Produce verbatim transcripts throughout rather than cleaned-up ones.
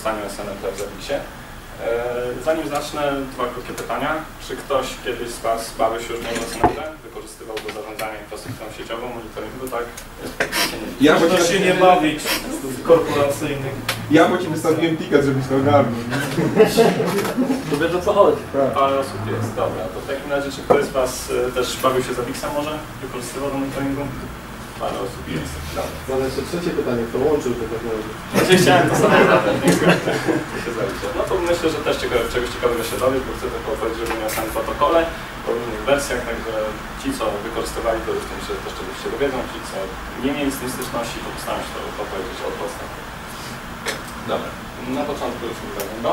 wykorzystaniu S N M P w Zabbixie. Zanim zacznę, dwa krótkie pytania. Czy ktoś kiedyś z Was bawił się już w S N M P? Wykorzystywał do zarządzania infrastrukturą sieciową, monitoringu, tak? Ja bo Można się nie bawić korporacyjnych. Ja bo Ci wystawiłem ticket, żebyś to ogarnął. To wiesz, o co chodzi. Parę osób jest, dobra. To w takim razie, czy ktoś z Was też bawił się Zabbixem może? Wykorzystywał do monitoringu? Parę osób jest. Dobra. Mam jeszcze trzecie pytanie, kto łączył te technologie? Znaczy chciałem to samo zadać. No to myślę, że też ciekawe, czegoś ciekawego się dowiedzieć, bo chcę tylko powiedzieć, że mówię o samym protokole, o różnych wersjach, także ci, co wykorzystywali to już tym się też czegoś się dowiedzą, ci, co nie mieli z tym styczności, to postaram się to powiedzieć od podstaw. Dobra, na początku już nie będą.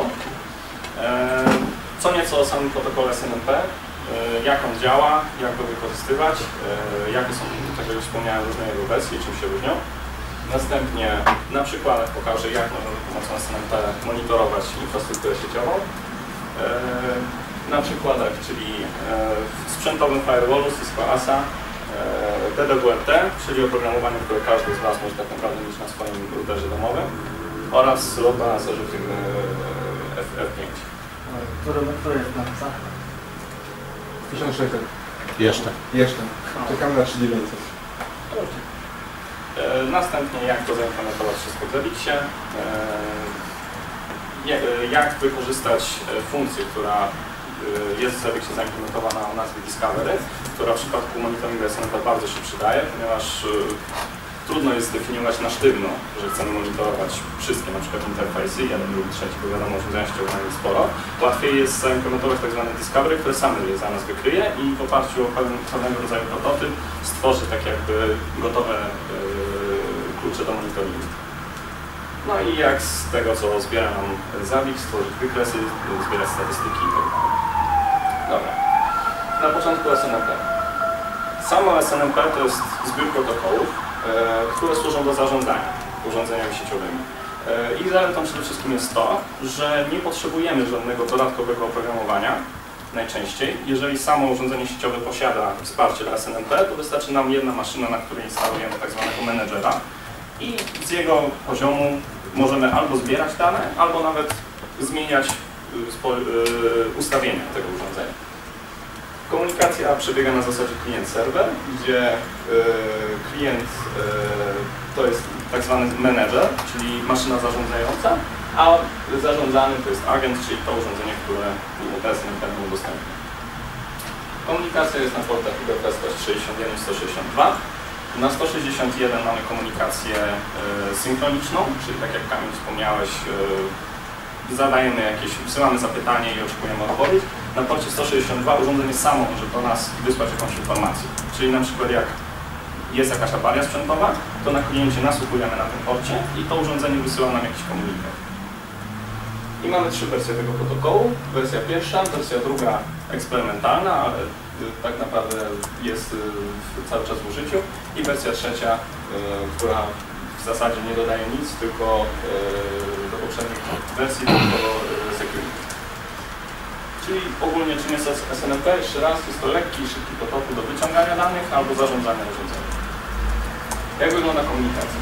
Co nieco o samym protokole S N M P. Jak on działa, jak go wykorzystywać, jakie są, tak jak wspomniałem, różne jego wersje, czym się różnią. Następnie na przykładach pokażę, jak możemy pomocą S N M P monitorować infrastrukturę sieciową. Na przykładach, czyli w sprzętowym firewallu Cisco A S A, D D W R T, czyli oprogramowanie, które każdy z Was może tak naprawdę mieć na swoim routerze domowym, oraz load balancerze firmy F pięć. Który jest na tysiąc sześćset. Jeszcze. Jeszcze. Czekamy na trzy tysiące dziewięćset. Następnie jak to zaimplementować wszystko w Zabbixie, jak wykorzystać funkcję, która jest w Zabbixie zaimplementowana o nazwie Discovery, która w przypadku monitoringu S N M P bardzo się przydaje, ponieważ trudno jest zdefiniować na sztywno, że chcemy monitorować wszystkie na przykład interfejsy, jeden lub trzeci, bo wiadomo, urządzenia sieciowe jest sporo. Łatwiej jest zaimplementować tak zwane Discovery, które same je za nas wykryje i w oparciu o pewnego rodzaju prototyp stworzy tak jakby gotowe yy, klucze do monitoringu. No i jak z tego, co zbiera nam Zabbix, stworzyć wykresy, zbierać statystyki itd. Dobra. Na początku S N M P. Samo S N M P to jest zbiór protokołów, które służą do zarządzania urządzeniami sieciowymi. Ich zaletą przede wszystkim jest to, że nie potrzebujemy żadnego dodatkowego oprogramowania najczęściej. Jeżeli samo urządzenie sieciowe posiada wsparcie dla S N M P, to wystarczy nam jedna maszyna, na której instalujemy tak zwanego menedżera i z jego poziomu możemy albo zbierać dane, albo nawet zmieniać ustawienia tego urządzenia. Komunikacja przebiega na zasadzie klient-serwer, gdzie y, klient y, to jest tak zwany menedżer, czyli maszyna zarządzająca, a zarządzany to jest agent, czyli to urządzenie, które S N M P mu udostępnia. Komunikacja jest na portach I D P sto sześćdziesiąt jeden i sto sześćdziesiąt dwa. Na sto sześćdziesiąt jeden mamy komunikację y, synchroniczną, czyli tak jak Kamil wspomniałeś, y, zadajemy jakieś, wysyłamy zapytanie i oczekujemy odpowiedź. Na porcie sto sześćdziesiąt dwa urządzenie samo może do nas wysłać jakąś informację. Czyli na przykład jak jest jakaś awaria sprzętowa, to na kliencie nasłuchujemy na tym porcie i to urządzenie wysyła nam jakiś komunikat. I mamy trzy wersje tego protokołu. Wersja pierwsza, wersja druga eksperymentalna, ale tak naprawdę jest cały czas w użyciu. I wersja trzecia, która w zasadzie nie dodaje nic, tylko do poprzednich wersji, tylko security. Czyli ogólnie czym jest S N M P? Jeszcze raz, jest to lekki i szybki protokół do wyciągania danych albo zarządzania urządzeniem. Jak wygląda komunikacja?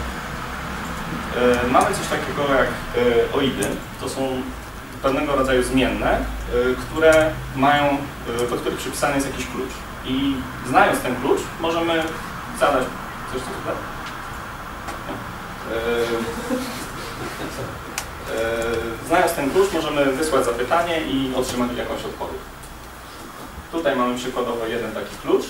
Yy, mamy coś takiego jak yy, oidy. To są pewnego rodzaju zmienne, yy, które mają, yy, do których przypisany jest jakiś klucz. I znając ten klucz, możemy zadać coś co tutaj? Znając ten klucz, możemy wysłać zapytanie i otrzymać jakąś odpowiedź. Tutaj mamy przykładowo jeden taki klucz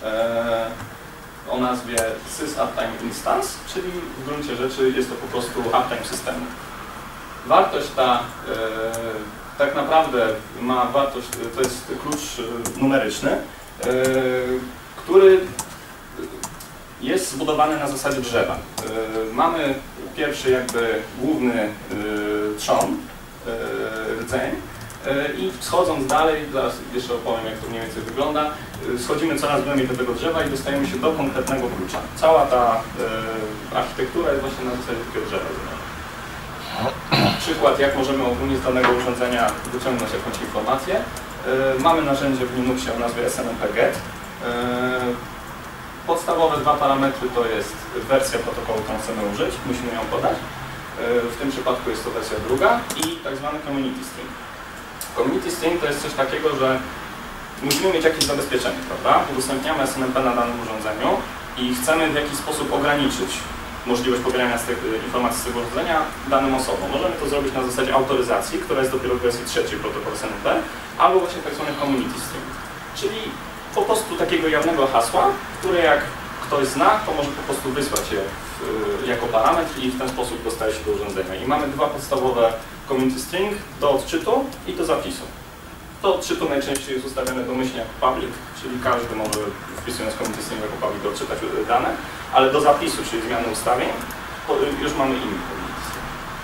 o nazwie sysuptime instance, czyli w gruncie rzeczy jest to po prostu uptime systemu. Wartość ta tak naprawdę ma wartość, to jest klucz numeryczny, który jest zbudowany na zasadzie drzewa. Yy, mamy pierwszy jakby główny yy, trzon, yy, rdzeń yy, i schodząc dalej, zaraz jeszcze opowiem jak to mniej więcej wygląda, yy, schodzimy coraz głębiej do tego drzewa i dostajemy się do konkretnego klucza. Cała ta yy, architektura jest właśnie na zasadzie takiego drzewa. Przykład jak możemy ogólnie z danego urządzenia wyciągnąć jakąś informację. Yy, mamy narzędzie w Linuxie o nazwie S N M P get. Yy, Podstawowe dwa parametry to jest wersja protokołu, którą chcemy użyć, musimy ją podać. w tym przypadku jest to wersja druga i tak zwany community string. Community string to jest coś takiego, że musimy mieć jakieś zabezpieczenie, prawda? Udostępniamy S N M P na danym urządzeniu i chcemy w jakiś sposób ograniczyć możliwość pobierania z tych informacji z tego urządzenia danym osobom. Możemy to zrobić na zasadzie autoryzacji, która jest dopiero w wersji trzeciej protokołu S N M P, albo właśnie tak zwany community string, czyli po prostu takiego jawnego hasła, które jak ktoś zna, to może po prostu wysłać je w, jako parametr i w ten sposób dostaje się do urządzenia. I mamy dwa podstawowe community string do odczytu i do zapisu. Do odczytu najczęściej jest ustawione domyślnie jako public, czyli każdy może wpisując community string jako public odczytać dane, ale do zapisu, czyli zmiany ustawień, już mamy inny community string.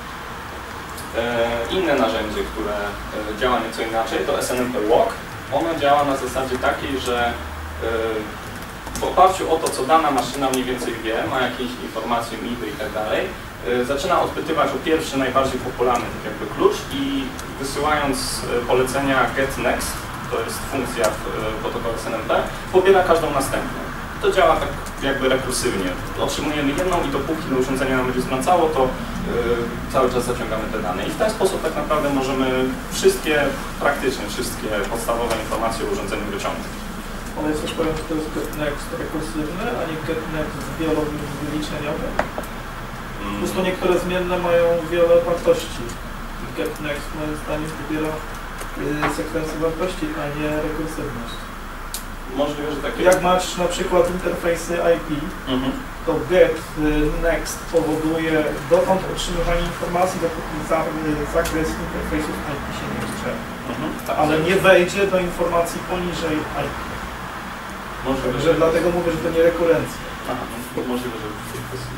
E, inne narzędzie, które działa nieco inaczej, to S N M P walk. Ono działa na zasadzie takiej, że w oparciu o to, co dana maszyna mniej więcej wie, ma jakieś informacje, mipy i tak dalej, zaczyna odpytywać o pierwszy, najbardziej popularny tak jakby klucz i wysyłając polecenia get next, to jest funkcja w protokole S N M P, pobiera każdą następną. To działa tak jakby rekursywnie. Otrzymujemy jedną i dopóki do urządzenia nam będzie zwracało, to yy, cały czas zaciągamy te dane. I w ten sposób tak naprawdę możemy wszystkie, praktycznie wszystkie podstawowe informacje o urządzeniu wyciągnąć. Ale jest też powiem, że to jest getNext rekursywny, a nie getNext wielowyliczeniowy. Po prostu niektóre zmienne mają wiele wartości. getNext moim zdaniem dobiera yy, sekwencję wartości, a nie rekursywność. Możliwe, że takie... Jak masz na przykład interfejsy I P, mhm. to get next powoduje dotąd otrzymywanie informacji, dopóki zakres interfejsów I P się nie rozszerzy. Mhm. Ale nie wejdzie do informacji poniżej I P. Możliwe, że dlatego mówię, że to nie rekurencja. Aha, no, możliwe, że w tej kwestii.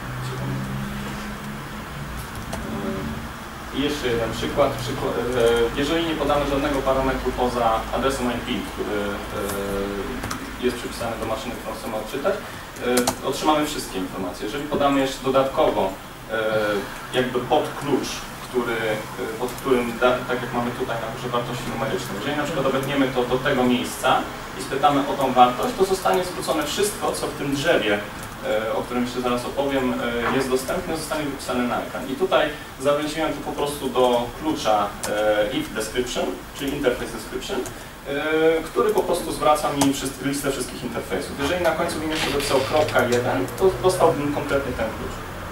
I jeszcze jeden przykład. przykład. Jeżeli nie podamy żadnego parametru poza adresem I P, który jest przypisany do maszyny, którą chcemy odczytać, otrzymamy wszystkie informacje. Jeżeli podamy jeszcze dodatkowo jakby podklucz, który, pod którym, tak jak mamy tutaj na górze wartości numeryczne, jeżeli na przykład obetniemy to do tego miejsca i spytamy o tą wartość, to zostanie zwrócone wszystko, co w tym drzewie, o którym jeszcze zaraz opowiem, jest dostępne, zostanie wypisane na ekran. I tutaj zawęziłem to po prostu do klucza if description, czyli interface description, który po prostu zwraca mi listę wszystkich interfejsów. Jeżeli na końcu bym jeszcze dopisał kropka jeden, to dostałbym konkretnie ten klucz.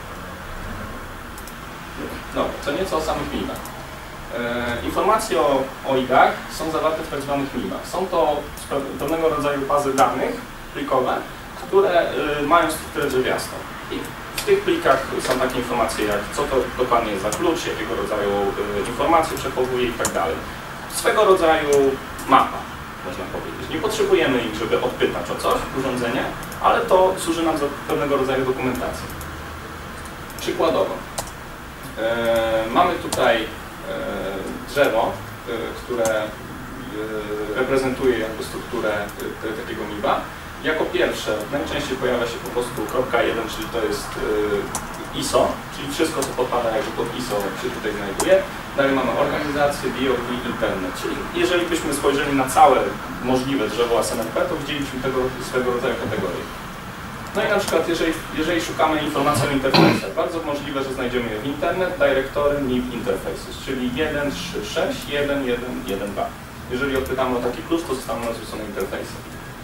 No, co nieco o samych mibach. E, informacje o, o I G-ach są zawarte w tak zwanych mibach. Są to pewnego rodzaju bazy danych plikowe, które y, mają strukturę drzewiastą. I w tych plikach są takie informacje jak co to dokładnie jest za klucz, jakiego rodzaju y, informacje przechowuje i tak dalej. Swego rodzaju mapa, można powiedzieć. Nie potrzebujemy ich, żeby odpytać o coś, urządzenie, ale to służy nam za pewnego rodzaju dokumentację. Przykładowo. E, mamy tutaj e, drzewo, e, które e, reprezentuje jakby strukturę te, takiego miba. Jako pierwsze najczęściej pojawia się po prostu kropka jeden, czyli to jest y, I S O, czyli wszystko, co podpada jakby pod I S O się tutaj znajduje. Dalej mamy organizację, B O V, internet, czyli jeżeli byśmy spojrzeli na całe możliwe drzewo S N M P, to widzieliśmy tego swego rodzaju kategorie. No i na przykład jeżeli, jeżeli szukamy informacji o interfejsach, bardzo możliwe, że znajdziemy je w internet, directory, nib interfaces, czyli jeden, trzy, sześć, jeden, jeden, jeden, dwa. Jeżeli odpytamy o taki klucz, to zostaną nas wrzucone interfejsy.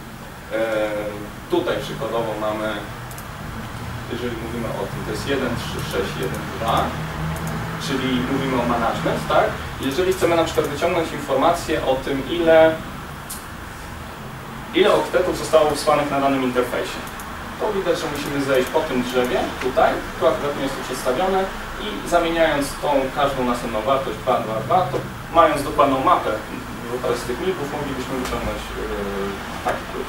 Tutaj przykładowo mamy, jeżeli mówimy o tym, to jest jeden, trzy, sześć, jeden, dwa, czyli mówimy o management, tak? Jeżeli chcemy na przykład wyciągnąć informację o tym, ile, ile oktetów zostało wysłanych na danym interfejsie, to widać, że musimy zejść po tym drzewie, tutaj, tu akurat nie jest to przedstawione i zamieniając tą każdą następną wartość dwa, dwa, dwa, to mając dokładną mapę z tych mipów, moglibyśmy wyciągnąć yy, taki klucz.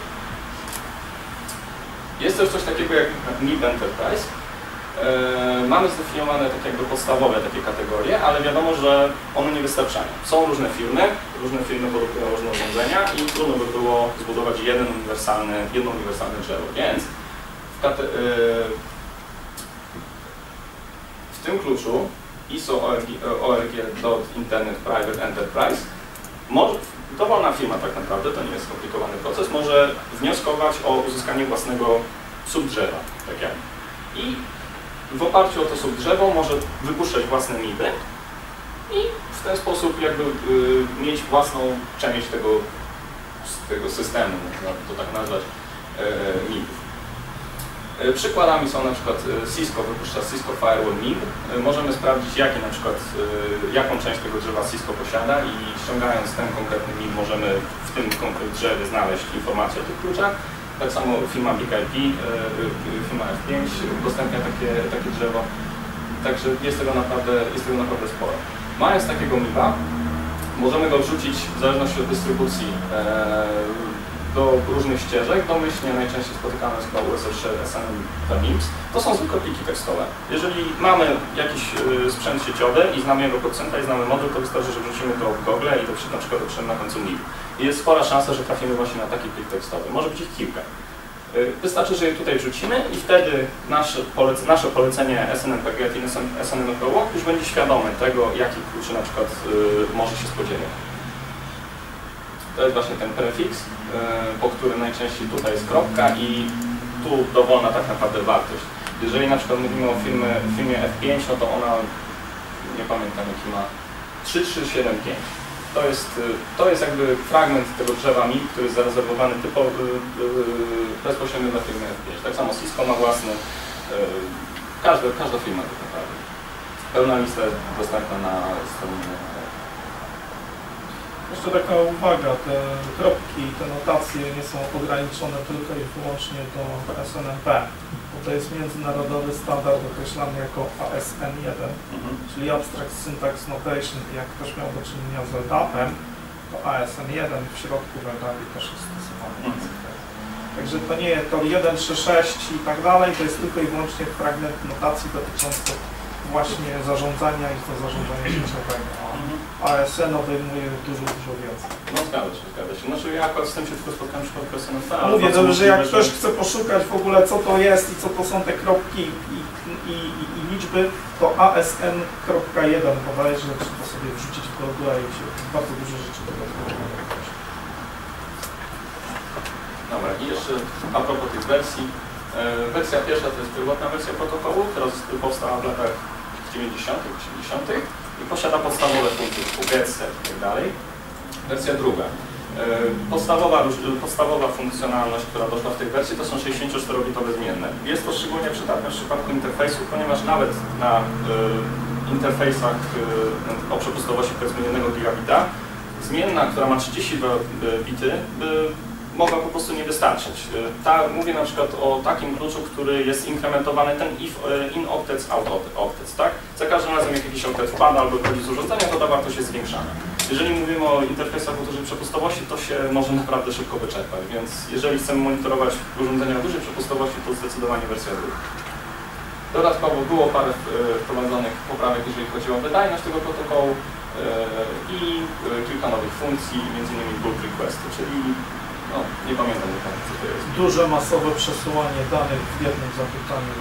Jest też coś takiego jak nib enterprise. Yy, mamy zdefiniowane tak jakby podstawowe takie kategorie, ale wiadomo, że one nie wystarczają. Są różne firmy, różne firmy produkują różne urządzenia i trudno by było zbudować jeden uniwersalny, jedno uniwersalne drzewo, więc w, kate, yy, w tym kluczu I S O org.internet private enterprise może, dowolna firma tak naprawdę, to nie jest skomplikowany proces, może wnioskować o uzyskanie własnego subdrzewa, tak jak. I w oparciu o to subdrzewo może wypuszczać własne mipy i w ten sposób jakby y, mieć własną część tego, tego systemu, można to tak nazwać, y, mipów. Y, przykładami są na przykład y, Cisco wypuszcza Cisco Firewall Mip. Y, możemy sprawdzić, jaki na przykład, y, jaką część tego drzewa Cisco posiada i ściągając ten konkretny mip możemy w tym konkretnym drzewie znaleźć informacje o tych kluczach. Tak samo firma Big I P, y, y, firma F pięć udostępnia takie, takie drzewo. Także jest tego naprawdę, jest tego naprawdę sporo. Mając takiego mipa, możemy go wrzucić w zależności od dystrybucji e, do różnych ścieżek. Domyślnie najczęściej spotykane jest chyba U S R trzy S N M mips. To są zwykłe pliki tekstowe. Jeżeli mamy jakiś y, sprzęt sieciowy i znamy jego procenta i znamy moduł, to wystarczy, że wrzucimy to w Google i to na przykład dotrzemy na końcu mip. I jest spora szansa, że trafimy właśnie na taki plik tekstowy. Może być ich kilka. Wystarczy, że je tutaj wrzucimy i wtedy nasze, polece, nasze polecenie S N M P get i S N M P walk już będzie świadome tego, jakich kluczy na przykład y, może się spodziewać. To jest właśnie ten prefix, y, po którym najczęściej tutaj jest kropka i tu dowolna tak naprawdę wartość. Jeżeli na przykład mówimy o firmie, firmie F pięć, no to ona, nie pamiętam jaki ma, trzy trzy siedem pięć. To jest, to jest jakby fragment tego drzewa mip, który jest zarezerwowany typowo bezpośrednio dla firmy F pięć. Tak samo Cisco ma własny, każda, każda firma tak naprawdę. Pełna lista jest dostępna na stronie. Jeszcze taka uwaga, te kropki, te notacje nie są ograniczone tylko i wyłącznie do S N M P, bo to jest międzynarodowy standard określany jako A S N jeden, mhm. czyli Abstract Syntax Notation. Jak ktoś miał do czynienia z L D A P-em, to A S N jeden w środku w L D A P też jest stosowany. Mhm. Także to nie jest to jeden, trzy, sześć i tak dalej, to jest tylko i wyłącznie fragment notacji dotyczący właśnie zarządzania i to zarządzania sieciowego. A S N obejmuje dużo, dużo więcej. No zgadza się, zgadza się. Znaczy ja akurat z tym się tylko spotkałem w przypadku S N M P. Mówię, dobrze, że jak ktoś chce poszukać w ogóle co to jest i co to są te kropki i, i, i, i liczby, to A S N jeden bodajże, trzeba sobie wrzucić w Google i się bardzo dużo rzeczy do tego. Dobra, i jeszcze a propos tych wersji. Wersja pierwsza to jest pierwotna wersja protokołu, która powstała w latach dziewięćdziesiątych, osiemdziesiątych i posiada podstawowe funkcje typu get, set i tak dalej. Wersja druga. Podstawowa, podstawowa funkcjonalność, która doszła w tej wersji, to są sześćdziesięcioczterobitowe zmienne. Jest to szczególnie przydatne w przypadku interfejsów, ponieważ nawet na y, interfejsach y, o przepustowości powiedzmy jednego gigabita zmienna, która ma trzydzieści dwa bity, y, mogła po prostu nie wystarczyć. Ta, mówię na przykład o takim kluczu, który jest inkrementowany, ten if, in octets, out octets, tak? Za każdym razem jak jakiś oktet wpada albo wychodzi z urządzenia, to ta wartość jest zwiększana. Jeżeli mówimy o interfejsach o dużej przepustowości, to się może naprawdę szybko wyczerpać, więc jeżeli chcemy monitorować urządzenia o dużej przepustowości, to zdecydowanie wersja druga. Dodatkowo było parę wprowadzonych poprawek, jeżeli chodzi o wydajność tego protokołu i kilka nowych funkcji, między innymi bulk requesty, czyli no, nie pamiętam dokładnie, co to jest. Duże, masowe przesyłanie danych w jednym zapytaniu.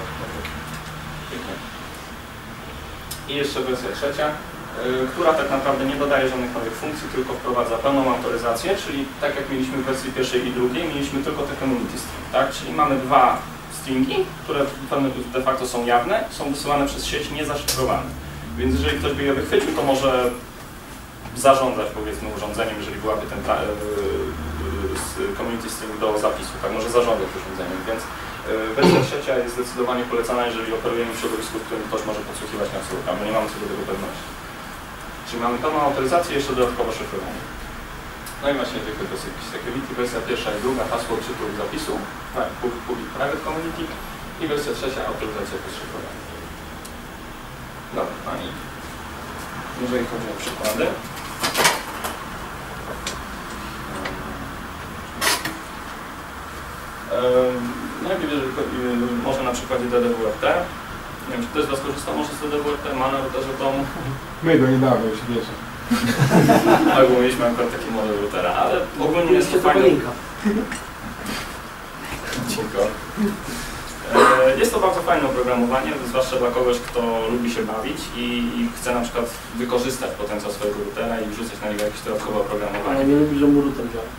I jeszcze wersja trzecia, yy, która tak naprawdę nie dodaje żadnych nowych funkcji, tylko wprowadza pełną autoryzację, czyli tak jak mieliśmy w wersji pierwszej i drugiej, mieliśmy tylko te community string, tak? Czyli mamy dwa stringi, które de facto są jawne, są wysyłane przez sieć niezaszyfrowane. Więc jeżeli ktoś by je wychwycił, to może zarządzać powiedzmy urządzeniem, jeżeli byłaby ten community string do zapisu, tak, może zarządzać urządzeniem, więc wersja trzecia jest zdecydowanie polecana, jeżeli operujemy w środowisku, w którym ktoś może podsłuchiwać na absolutnie, bo nie mamy co do tego pewności. Czyli mamy pełną autoryzację i jeszcze dodatkowo szyfrowanie. No i właśnie tylko dosyć security, wersja pierwsza i druga, hasło czytu i zapisu, public private community i wersja trzecia, autoryzacja bez szyfrowania. Dobra, pani. Jeżeli chodzi o przykłady. Najpierw może na przykładzie D D W R T. Nie wiem, czy ktoś z Was korzystał może z D D W R T, ma na routerze w domu? My go niedawno już wiecie. Albo mieliśmy akurat taki model routera, ale ogólnie jest to fajne. Cienko. Jest to bardzo fajne oprogramowanie, zwłaszcza dla kogoś, kto lubi się bawić i, i chce na przykład wykorzystać potencjał swojego routera i wrzucać na niego jakieś dodatkowe oprogramowanie. Ale nie lubi, że mu router działa.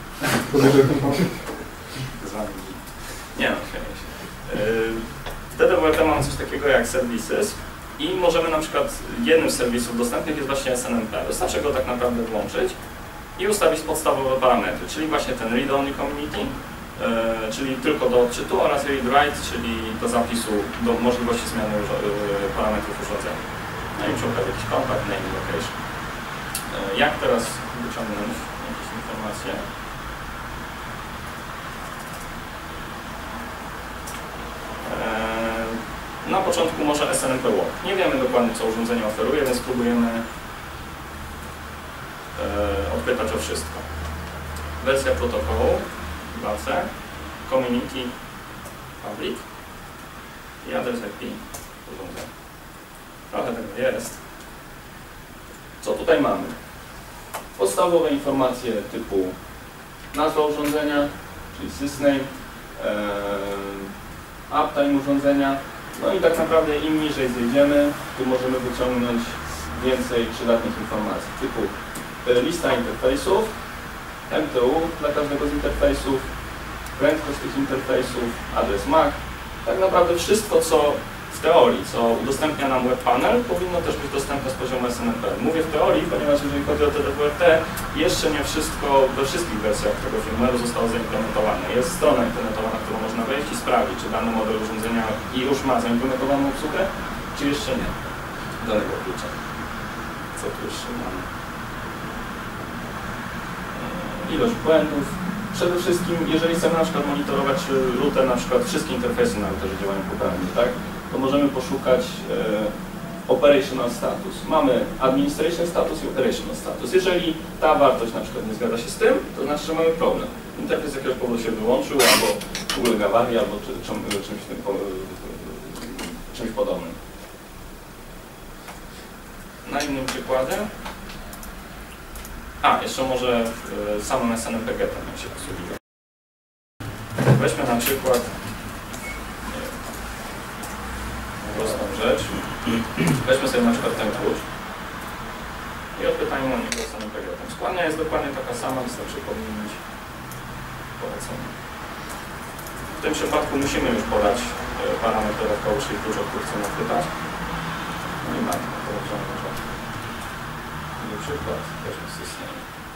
Nie no, śmieję się. W D D W W R T mamy coś takiego jak services i możemy na przykład jednym z serwisów dostępnych jest właśnie S N M P. Wystarczy go tak naprawdę włączyć i ustawić podstawowe parametry, czyli właśnie ten read-only community, yy, czyli tylko do odczytu, oraz read-write, czyli do zapisu, do możliwości zmiany yy, parametrów urządzenia. No i przy okazji jakiś kontakt, name, location. Yy, jak teraz wyciągnąć jakieś informacje? Yy, na początku może S N M P walk. Nie wiemy dokładnie, co urządzenie oferuje, więc spróbujemy odpytać o wszystko. Wersja protokołu dwa C, community, public i adres I P urządzenia. Trochę tego jest. Co tutaj mamy? Podstawowe informacje typu nazwa urządzenia, czyli sysname, ee, uptime urządzenia. No i tak naprawdę im niżej zejdziemy, tu możemy wyciągnąć więcej przydatnych informacji typu lista interfejsów, M T U dla każdego z interfejsów, prędkość tych interfejsów, adres M A C. Tak naprawdę wszystko, co w teorii, co udostępnia nam webpanel, powinno też być dostępne z poziomu S N M P. Mówię w teorii, ponieważ jeżeli chodzi o T D W R T, jeszcze nie wszystko we wszystkich wersjach tego firmware'u zostało zaimplementowane. Jest strona internetowa, na którą można wejść i sprawdzić, czy dany model urządzenia już ma zaimplementowaną obsługę, czy jeszcze nie. Danego klucza. Co tu jeszcze mamy? Ilość błędów. Przede wszystkim, jeżeli chcemy na przykład monitorować router, na przykład wszystkie interfejsy na routerze działają poprawnie, tak? To możemy poszukać e, operational status. Mamy administration status i operational status. Jeżeli ta wartość na przykład nie zgadza się z tym, to znaczy, że mamy problem. Interfejs z jakiegoś powodu się wyłączył, albo uległ awarii, albo czy, czym, czymś, tym, czymś podobnym. Na innym przykładzie. A, jeszcze może y, samym S N M P getem jak się posługuje. Weźmy na przykład nie wiem, prostą rzecz. Weźmy sobie na przykład ten klucz i odpytajmy o niego S N M P getem. Składnia jest dokładnie taka sama, wystarczy pominąć polecenie. W tym przypadku musimy już podać y, parametr dodatkowy, czyli klucz, o który chcemy odpytać. No i mamy to rozwiązanie. Na przykład weźmy system.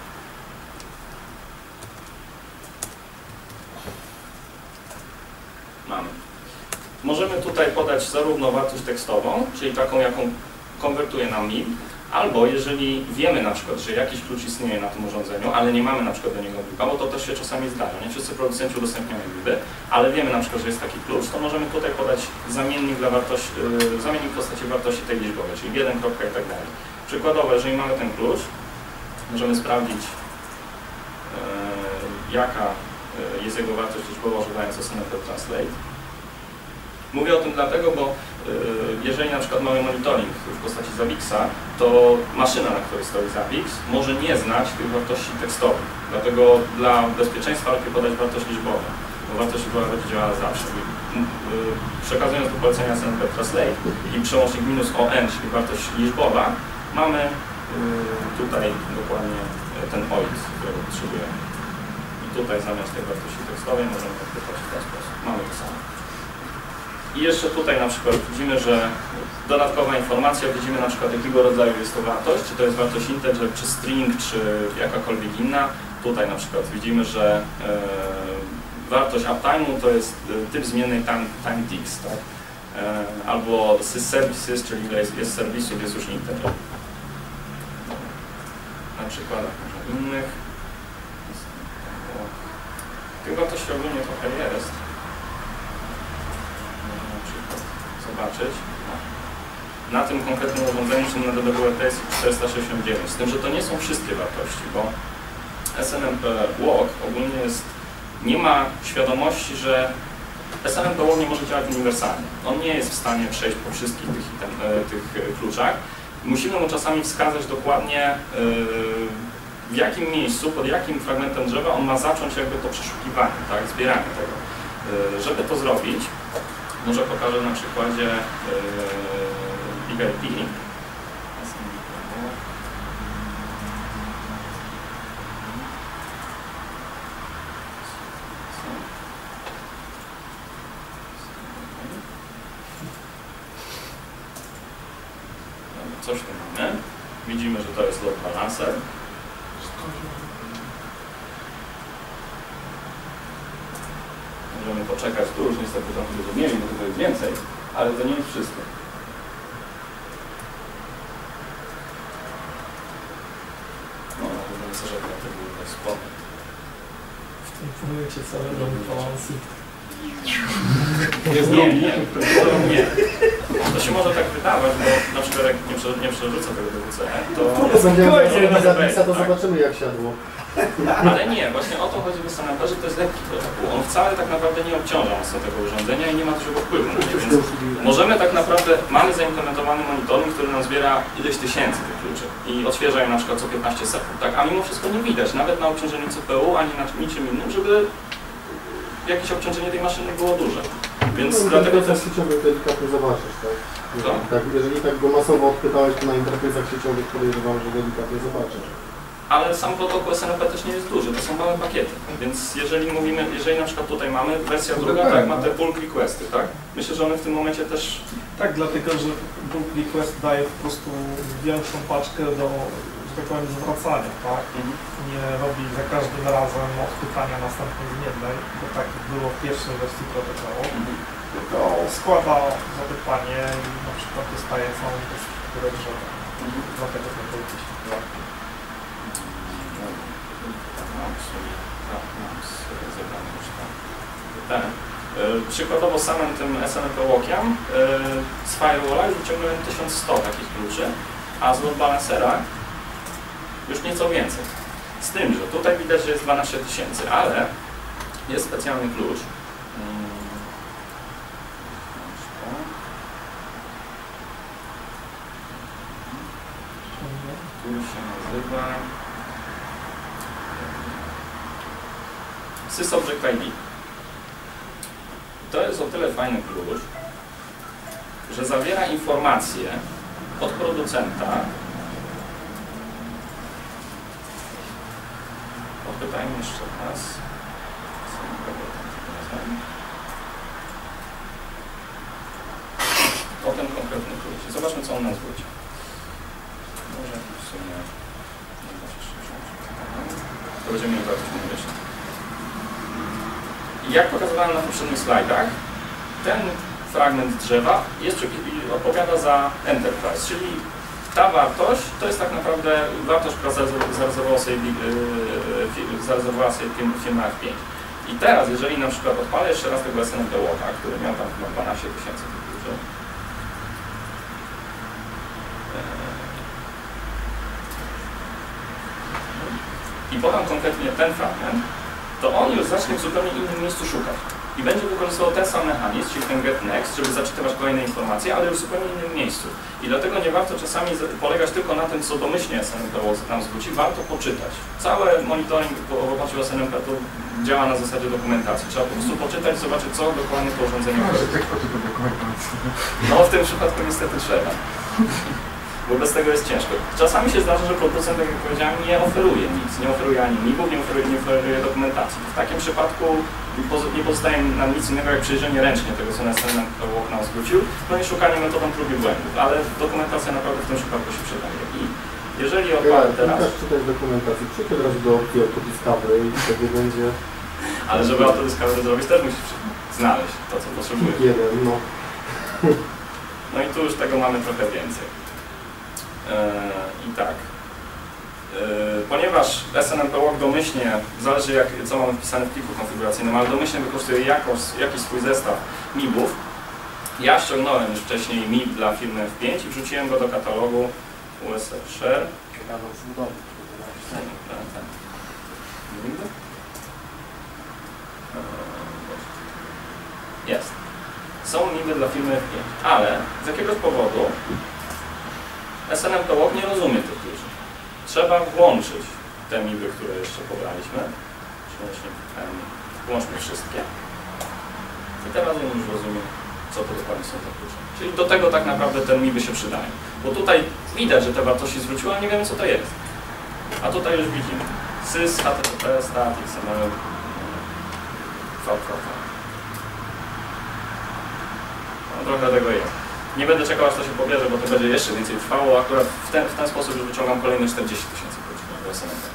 Mamy. Możemy tutaj podać zarówno wartość tekstową, czyli taką, jaką konwertuje nam M I B, albo jeżeli wiemy na przykład, że jakiś klucz istnieje na tym urządzeniu, ale nie mamy na przykład do niego M I B-a, bo to też się czasami zdarza. Nie wszyscy producenci udostępniają M I B-y, ale wiemy na przykład, że jest taki klucz, to możemy tutaj podać zamiennik dla wartości, yy, zamiennik w postaci wartości tej liczbowej, czyli jeden kropka i tak dalej. Przykładowo, jeżeli mamy ten klucz, możemy sprawdzić, yy, jaka jest jego wartość liczbowa, używając S N M P Translate. Mówię o tym dlatego, bo yy, jeżeli na przykład mamy monitoring w postaci Zawixa, to maszyna, na której stoi Zawix, może nie znać tych wartości tekstowych. Dlatego dla bezpieczeństwa lepiej podać wartość liczbową, bo wartość liczbowa będzie działała zawsze. Yy, przekazując do polecenia S N M P Translate i przełącznik minus O N, czyli wartość liczbowa, mamy yy, tutaj dokładnie ten O I D, którego potrzebujemy. I tutaj zamiast tej wartości tekstowej możemy odpytać w ten sposób. Mamy to samo. I jeszcze tutaj na przykład widzimy, że dodatkowa informacja, widzimy na przykład jakiego rodzaju jest to wartość, czy to jest wartość integer, czy string, czy jakakolwiek inna. Tutaj na przykład widzimy, że e, wartość uptime'u to jest e, typ zmiennej time, time ticks, tak? E, albo sysservices, czyli ile jest, jest serwisów, jest już integer. Na przykładach może innych. Tych wartości ogólnie trochę jest. Zobaczyć. Na tym konkretnym urządzeniu, czyli na D D W R T jest czterysta sześćdziesiąt dziewięć. Z tym, że to nie są wszystkie wartości, bo S N M P walk ogólnie jest, nie ma świadomości, że S N M P walk nie może działać uniwersalnie. On nie jest w stanie przejść po wszystkich tych, tych kluczach. Musimy mu czasami wskazać dokładnie, w jakim miejscu, pod jakim fragmentem drzewa on ma zacząć jakby to przeszukiwanie, tak, zbieranie tego. Żeby to zrobić, może pokażę na przykładzie yy, Big I P. widzimy, że to jest load balancer. Możemy poczekać tu, już niestety trochę będziemy mieli, bo tutaj jest więcej, ale to nie jest wszystko. No, możemy sobie, że to było spodnie. W tym projekcie całego balansu. Nie, nie, nie, nie. To się może tak wydawać, bo na przykład jak nie, prze, nie przerzucę tego D W C, to... Będziemy to zapisa, to tak. zobaczymy jak siadło. Ale nie, właśnie o to chodzi w S N M P, że to jest lekki protokół. On wcale tak naprawdę nie obciąża mocno tego urządzenia i nie ma dużego wpływu na nie, więc możemy tak naprawdę, mamy zaimplementowany monitoring, który nam zbiera ileś tysięcy tych kluczy i odświeża je na przykład co piętnaście sekund, tak? A mimo wszystko nie widać, nawet na obciążeniu C P U, ani na niczym innym, żeby jakieś obciążenie tej maszyny było duże. Więc no, dlatego to w jest... sieciowych delikatnie zobaczysz, tak? Co? tak? Jeżeli tak go masowo odpytałeś, to na interfejsach sieciowych podejrzewam, że delikatnie zobaczysz. Ale sam protokół S N M P też nie jest duży, to są małe pakiety. Więc jeżeli mówimy, jeżeli na przykład tutaj mamy wersja druga, tak, ma te bulk requesty, tak? Myślę, że one w tym momencie też... Tak, dlatego że bulk request daje po prostu większą paczkę do, że tak powiem, zwracania, tak? Mhm. Nie robi za każdym razem odpytania następnej zmiennej, bo tak było w pierwszej wersji protokołu. Mhm. Tylko składa zapytanie i na przykład dostaje całą strukturę drzewa. Mhm. Dlatego ten bulk się nazywa. Ten. Przykładowo samym tym S N M P Walkiem z Firewalla już wyciągnąłem tysiąc sto takich kluczy, a z load balancera już nieco więcej. Z tym, że tutaj widać, że jest dwanaście tysięcy, ale jest specjalny klucz. Tu się nazywa SysObject I D. To jest o tyle fajny klucz, że zawiera informacje od producenta. Odpytajmy jeszcze raz. O ten konkretny klucz. Zobaczmy, co on nam zwróci. Może w sumie... To będziemy mieli wartość numericzną. Jak pokazywałem na poprzednich slajdach, ten fragment drzewa jest, odpowiada za Enterprise, czyli ta wartość to jest tak naprawdę wartość, która zarezerwowała sobie, yy, zarezerwowała sobie firma F pięć. I teraz, jeżeli na przykład odpalę jeszcze raz tego S N M P Walka, który miał tam chyba dwanaście tysięcy kluczy, i podam konkretnie ten fragment, to on już zacznie w zupełnie innym miejscu szukać. I będzie wykorzystywał ten sam mechanizm, czyli ten getNext, żeby zaczytywać kolejne informacje, ale już w zupełnie innym miejscu. I dlatego nie warto czasami polegać tylko na tym, co domyślnie S N M P nam zwróci, warto poczytać. Cały monitoring w oparciu o S N M P to działa na zasadzie dokumentacji. Trzeba po prostu poczytać, zobaczyć, co dokładnie to urządzenie robi. No w tym przypadku niestety trzeba. Bo bez tego jest ciężko. Czasami się zdarza, że producent, tak jak powiedziałem, nie oferuje nic, nie oferuje ani migów, nie oferuje, nie oferuje dokumentacji. W takim przypadku nie pozostaje nam nic innego, jak przejrzenie ręcznie tego, co S N M P nam zwrócił, no i szukanie metodą prób i błędów, ale dokumentacja naprawdę w tym przypadku się przydaje. I jeżeli odpalę ja, teraz... Łukasz, czytać dokumentację, przyjdź od razu do opcji Autodiscovery i wtedy będzie... Ale żeby Autodiscovery zrobić, też musisz znaleźć to, co potrzebujesz. Jeden, no. No i tu już tego mamy trochę więcej. I tak, ponieważ S N M P Walk domyślnie, zależy jak, co mamy wpisane w pliku konfiguracyjnym, ale domyślnie wykorzystuje jakoś, jakiś swój zestaw mibów, ja ściągnąłem już wcześniej mib dla firmy F pięć i wrzuciłem go do katalogu U S F Share. Jest. Są miby dla firmy F pięć, ale z jakiegoś powodu S N M P Walk nie rozumie tych kluczy. Trzeba włączyć te miby, które jeszcze pobraliśmy. Włączmy wszystkie. I teraz on już rozumie, co to dokładnie są te klucze. Czyli do tego tak naprawdę te miby się przydają. Bo tutaj widać, że te wartości zwróciły, ale nie wiemy, co to jest. A tutaj już widzimy sys, H T T P, stat, X M L, V V V. No, trochę tego jest. Nie będę czekał, aż to się pobierze, bo to będzie jeszcze więcej trwało. Akurat w ten, w ten sposób już wyciągam kolejne czterdzieści tysięcy godzin do S N M P.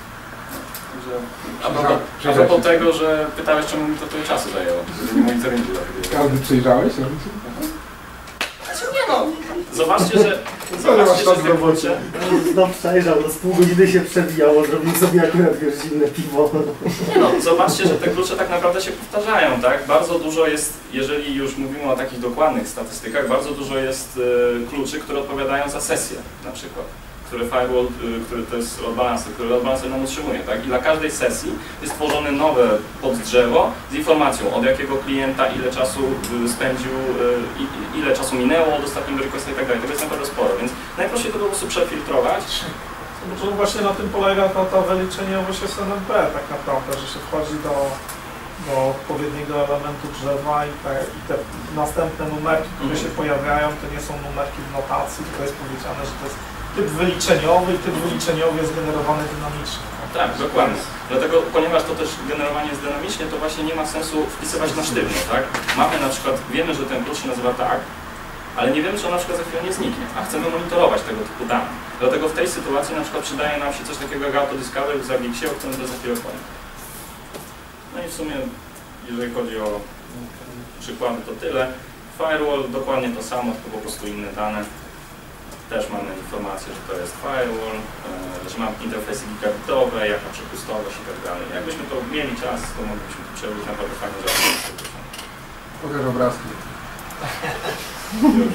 A propos, a propos tego, że pytałeś, czemu mi to tyle czasu zajęło, żeby nie monitoringu robić. Każdy przejrzałeś? Znaczy nie no, zobaczcie, że... Zobaczcie, że te klucze... No przejrzał, no z pół godziny się przewijało, zrobił sobie akurat wiesz, zimne piwo. Nie no, zobaczcie, że te klucze tak naprawdę się powtarzają, tak? Bardzo dużo jest, jeżeli już mówimy o takich dokładnych statystykach, bardzo dużo jest y, kluczy, które odpowiadają za sesję na przykład. Które firewall, y, który to jest load balancer, który load balancer nam utrzymuje, tak? I dla każdej sesji jest tworzone nowe poddrzewo z informacją, od jakiego klienta, ile czasu y, spędził, y, i, ile czasu minęło od ostatniego requesta i tak dalej. Tego jest naprawdę sporo, więc najprościej to po prostu przefiltrować. No właśnie na tym polega ta, ta wyliczeniowość S N M P tak naprawdę, że się wchodzi do, do odpowiedniego elementu drzewa i te, i te następne numerki, które Mhm. się pojawiają, to nie są numerki w notacji, tylko jest powiedziane, że to jest typ wyliczeniowy i typ wyliczeniowy jest generowany dynamicznie. Tak, dokładnie. Dlatego, ponieważ to też generowanie jest dynamicznie, to właśnie nie ma sensu wpisywać na sztywno, tak? Mamy na przykład, wiemy, że ten klucz się nazywa tak, ale nie wiemy, czy on na przykład za chwilę nie zniknie, a chcemy monitorować tego typu dane. Dlatego w tej sytuacji na przykład przydaje nam się coś takiego jak autodiscovery w Zabbixie, o którym za chwilę powiem. No i w sumie, jeżeli chodzi o przykłady, to tyle. Firewall dokładnie to samo, tylko po prostu inne dane. Też mamy informację, że to jest firewall, e, że mam interfejsy gigabitowe, jaka przepustowość i tak dalej. Jakbyśmy to mieli czas, to moglibyśmy to przerobić naprawdę fajne rzeczy. Pokaż obrazki. Już.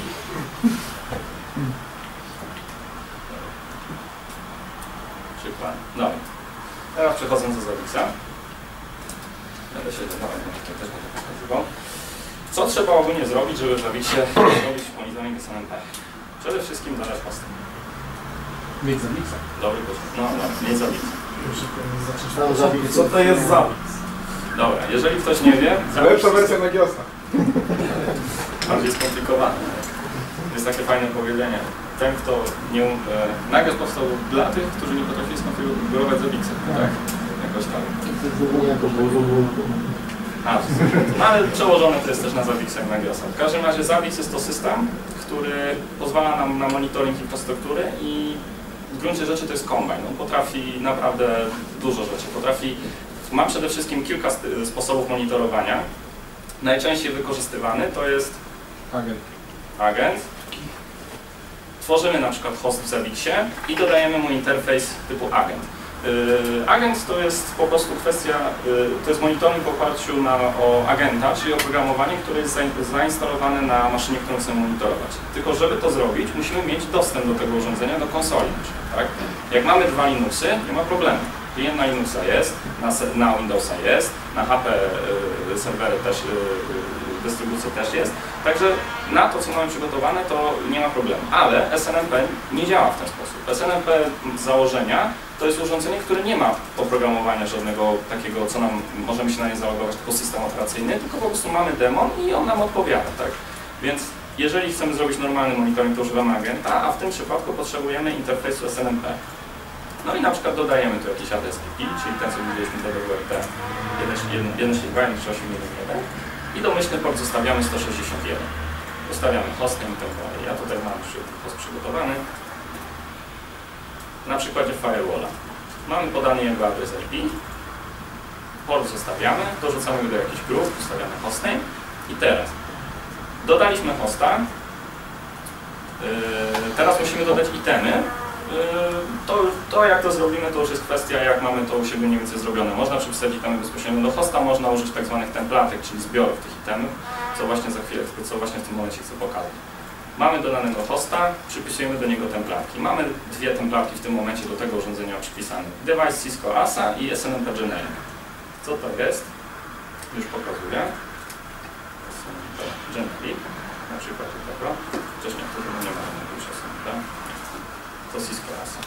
Przykład. Dobra. Teraz przechodząc do Zabbixa. Będę się dodawał, to też będę pokazywał. Co trzeba ogólnie zrobić, żeby w Zabbixie zrobić monitoring S N M P? Przede wszystkim dodać postęp. Mieć Zabbixa. Dobry początek. No, no, nie Zabbixa. Tam Zabbix. Co to jest Zabbix? Dobra, jeżeli ktoś nie wie, Zabbix Lepsza jest wersja Nagiosa. bardziej skomplikowane. Jest takie fajne powiedzenie. Ten, kto nie... Um, e, Nagios powstał dla tych, którzy nie potrafili skonfigurować Zabbixa. Tak? Jakoś tam. Nie jako Ubuntu. A, no ale przełożone to jest też na Zabbixa jak Nagiosa. W każdym razie Zabbix jest to system, który pozwala nam na monitoring infrastruktury i w gruncie rzeczy to jest kombajn. On potrafi naprawdę dużo rzeczy. Potrafi, ma przede wszystkim kilka sposobów monitorowania. Najczęściej wykorzystywany to jest Agent. agent. Tworzymy na przykład host w Zabbixie i dodajemy mu interfejs typu agent. Yy, agent to jest po prostu kwestia, yy, to jest monitoring w oparciu na, o agenta, czyli oprogramowanie, które jest zainstalowane na maszynie, którą chcemy monitorować. Tylko żeby to zrobić, musimy mieć dostęp do tego urządzenia, do konsoli. Tak? Jak mamy dwa Linuxy, nie ma problemu. Klient na Linuxa jest, na, na Windowsa jest, na H P yy, serwery też, yy, dystrybucja też jest. Także na to, co mamy przygotowane, to nie ma problemu. Ale S N M P nie działa w ten sposób. S N M P z założenia to jest urządzenie, które nie ma oprogramowania żadnego takiego, co nam możemy się na nie zalogować, tylko system operacyjny, tylko po prostu mamy demon i on nam odpowiada, tak? Więc jeżeli chcemy zrobić normalny monitoring, to używamy agenta, a w tym przypadku potrzebujemy interfejsu S N M P. No i na przykład dodajemy tu jakiś adres I P, czyli ten, co widzieliśmy do W R T jeden sześć dwa jeden trzy osiem jeden jeden i domyślny port zostawiamy sto sześćdziesiąt jeden. Ustawiamy hostem i tak dalej. Ja tutaj mam host przygotowany. Na przykładzie firewalla. Mamy podany jego adres I P, port zostawiamy, dorzucamy go do jakichś grup, ustawiamy hostname i teraz dodaliśmy hosta. Yy, teraz musimy dodać itemy. Yy, to, to jak to zrobimy, to już jest kwestia, jak mamy to u siebie mniej więcej zrobione. Można przypisać itemy bezpośrednio do hosta, można użyć tak zwanych templatek, czyli zbiorów tych itemów, co właśnie za chwilę, co właśnie w tym momencie chcę pokazać. Mamy dodanego hosta, przypisujemy do niego templatki. Mamy dwie templatki w tym momencie do tego urządzenia przypisane. Device Cisco A S A i S N M P Generic. Co to jest? Już pokazuję. S N M P Generic, na przykład tego. Wcześniej to nie ma żadnego już S N M P. To Cisco A S A.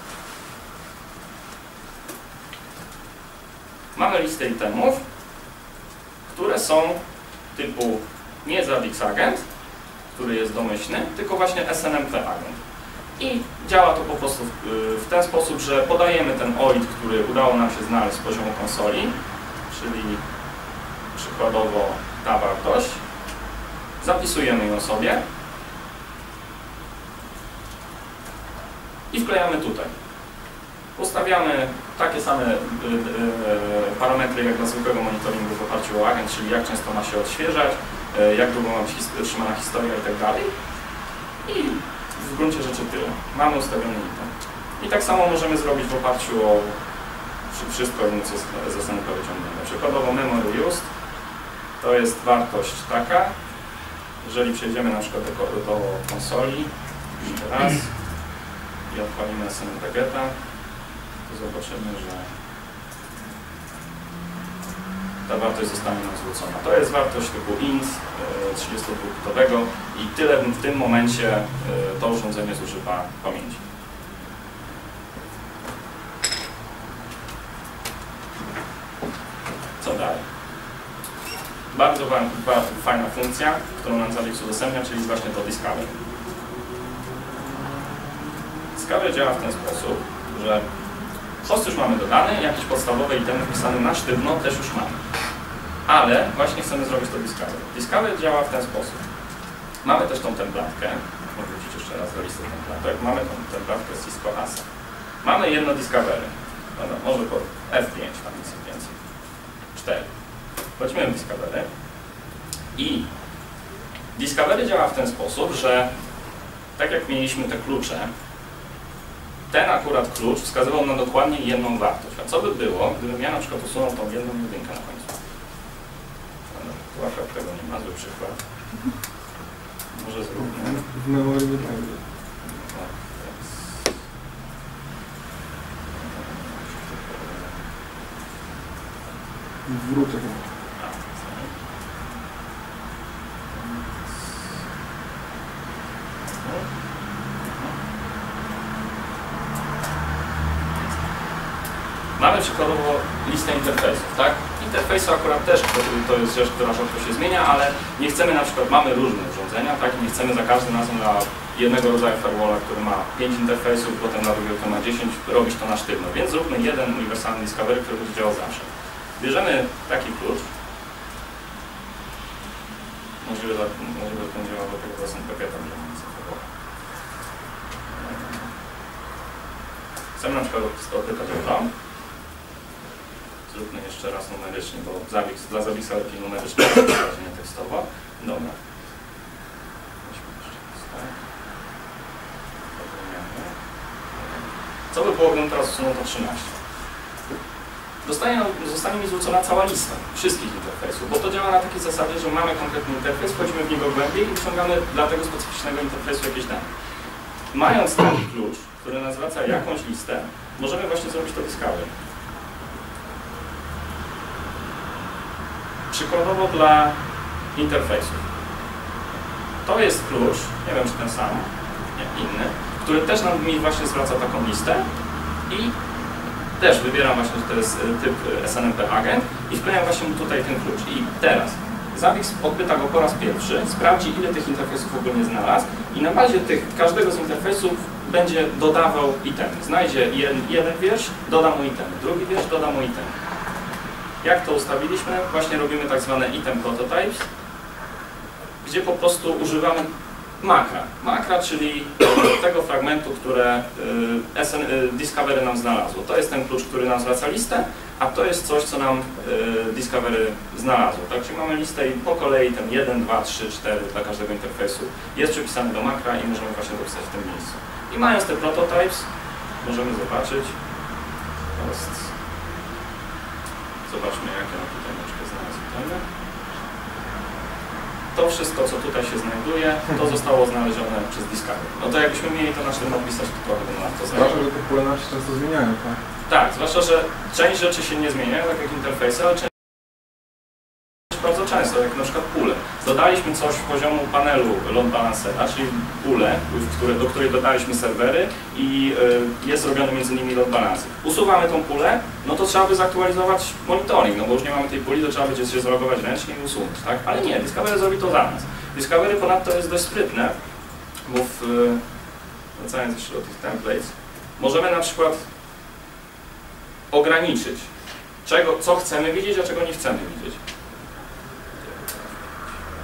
Mamy listę itemów, które są typu nie Zabbix Agent, który jest domyślny, tylko właśnie S N M P agent. I działa to po prostu w, w ten sposób, że podajemy ten O I D, który udało nam się znaleźć z poziomu konsoli, czyli przykładowo ta wartość, zapisujemy ją sobie i wklejamy tutaj. Ustawiamy takie same y, y, y, parametry jak dla zwykłego monitoringu w oparciu o agent, czyli jak często ma się odświeżać, y, jak długo ma być his trzymana historia i tak dalej. I w gruncie rzeczy tyle. Mamy ustawiony item. I tak samo możemy zrobić w oparciu o wszystko, co z S N P wyciągnięte. Przykładowo memory used to jest wartość taka, jeżeli przejdziemy na przykład do, do konsoli jeszcze raz i odpalimy S N P geta, to zobaczymy, że ta wartość zostanie nam zwrócona. To jest wartość typu int trzydziestodwubitowego i tyle w tym momencie to urządzenie zużywa pamięci. Co dalej? Bardzo fajna funkcja, którą nam Zabbix udostępnia, czyli właśnie to Discover. Discover działa w ten sposób, że host już mamy dodany, jakieś podstawowe itemy wpisane na sztywno też już mamy. Ale właśnie chcemy zrobić to Discover. Discover działa w ten sposób. Mamy też tą templatkę. Mogę wrócić jeszcze raz do listy templatek. Mamy tą templatkę Cisco Asa. Mamy jedno Discovery. Dobra, może po F pięć, tam nic więcej. cztery. Weźmiemy Discovery. I Discovery działa w ten sposób, że tak jak mieliśmy te klucze, ten akurat klucz wskazywał na dokładnie jedną wartość. A co by było, gdybym ja na przykład usunął tą jedną jedynkę na końcu? Tu akurat tego nie ma, zły przykład. Może zróbmy. W memorii nie będzie. Wrócę. Mamy przykładowo listę interfejsów, tak? Interfejsu akurat też to jest rzecz, która rzadko się zmienia, ale nie chcemy na przykład, mamy różne urządzenia, tak? I nie chcemy za każdym razem dla jednego rodzaju firewalla, który ma pięć interfejsów, potem dla drugiego, który ma dziesięć, robić to na sztywno. Więc zróbmy jeden uniwersalny Discovery, który będzie działał zawsze. Bierzemy taki klucz. Możliwe, że ten działa do tego S N P geta. Chcemy na przykład odpytać o to. Zróbmy jeszcze raz numerycznie, bo Zabbix, dla Zabbixa lepiej numerycznie, nie tekstowo. Dobra. Weźmy jeszcze tak. Co by było, gdybym teraz usunął to trzynaście? Zostanie, zostanie mi zwrócona cała lista wszystkich interfejsów, bo to działa na takiej zasadzie, że mamy konkretny interfejs, wchodzimy w niego głębiej i wyciągamy dla tego specyficznego interfejsu jakieś dane. Mając taki klucz, który nas zwraca jakąś listę, możemy właśnie zrobić to Discovery. Przykładowo dla interfejsów. To jest klucz, nie wiem czy ten sam, nie, inny, który też nam mi właśnie zwraca taką listę i też wybieram właśnie, że to jest typ S N M P agent i wklejam właśnie tutaj ten klucz. I teraz Zabbix odpyta go po raz pierwszy, sprawdzi ile tych interfejsów ogólnie znalazł i na bazie tych każdego z interfejsów będzie dodawał itemy. Znajdzie jeden, jeden wiersz, doda mu itemy, drugi wiersz, doda mu itemy. Jak to ustawiliśmy? Właśnie robimy tak zwane item prototypes, gdzie po prostu używamy makra. Makra, czyli tego fragmentu, które S N, Discovery nam znalazło. To jest ten klucz, który nam zwraca listę, a to jest coś, co nam Discovery znalazło. Tak, czyli mamy listę i po kolei ten jeden, dwa, trzy, cztery dla każdego interfejsu jest przypisany do makra i możemy właśnie dopisać w tym miejscu. I mając te prototypes, możemy zobaczyć. Jest, zobaczmy, jakie na tutaj troszkę znalazły. To wszystko, co tutaj się znajduje, to zostało znalezione przez Discovery. No to jakbyśmy mieli to na czym napisać, to trochę by nam to zajęło. Zwłaszcza, że te pole nam się często zmieniają, tak? Tak, zwłaszcza, że część rzeczy się nie zmienia, tak jak interfejsy, ale część bardzo często, jak na przykład pule. Dodaliśmy coś w poziomu panelu load balancera, czyli pulę, które, do której dodaliśmy serwery i y, jest zrobiony między nimi load balancer. Usuwamy tą pulę, no to trzeba by zaktualizować monitoring, no bo już nie mamy tej puli, to trzeba będzie się zalogować ręcznie i usunąć, tak? Ale nie, Discovery zrobi to za nas. Discovery ponadto jest dość sprytne, bo w, y, wracając jeszcze do tych templates, możemy na przykład ograniczyć, czego, co chcemy widzieć, a czego nie chcemy widzieć.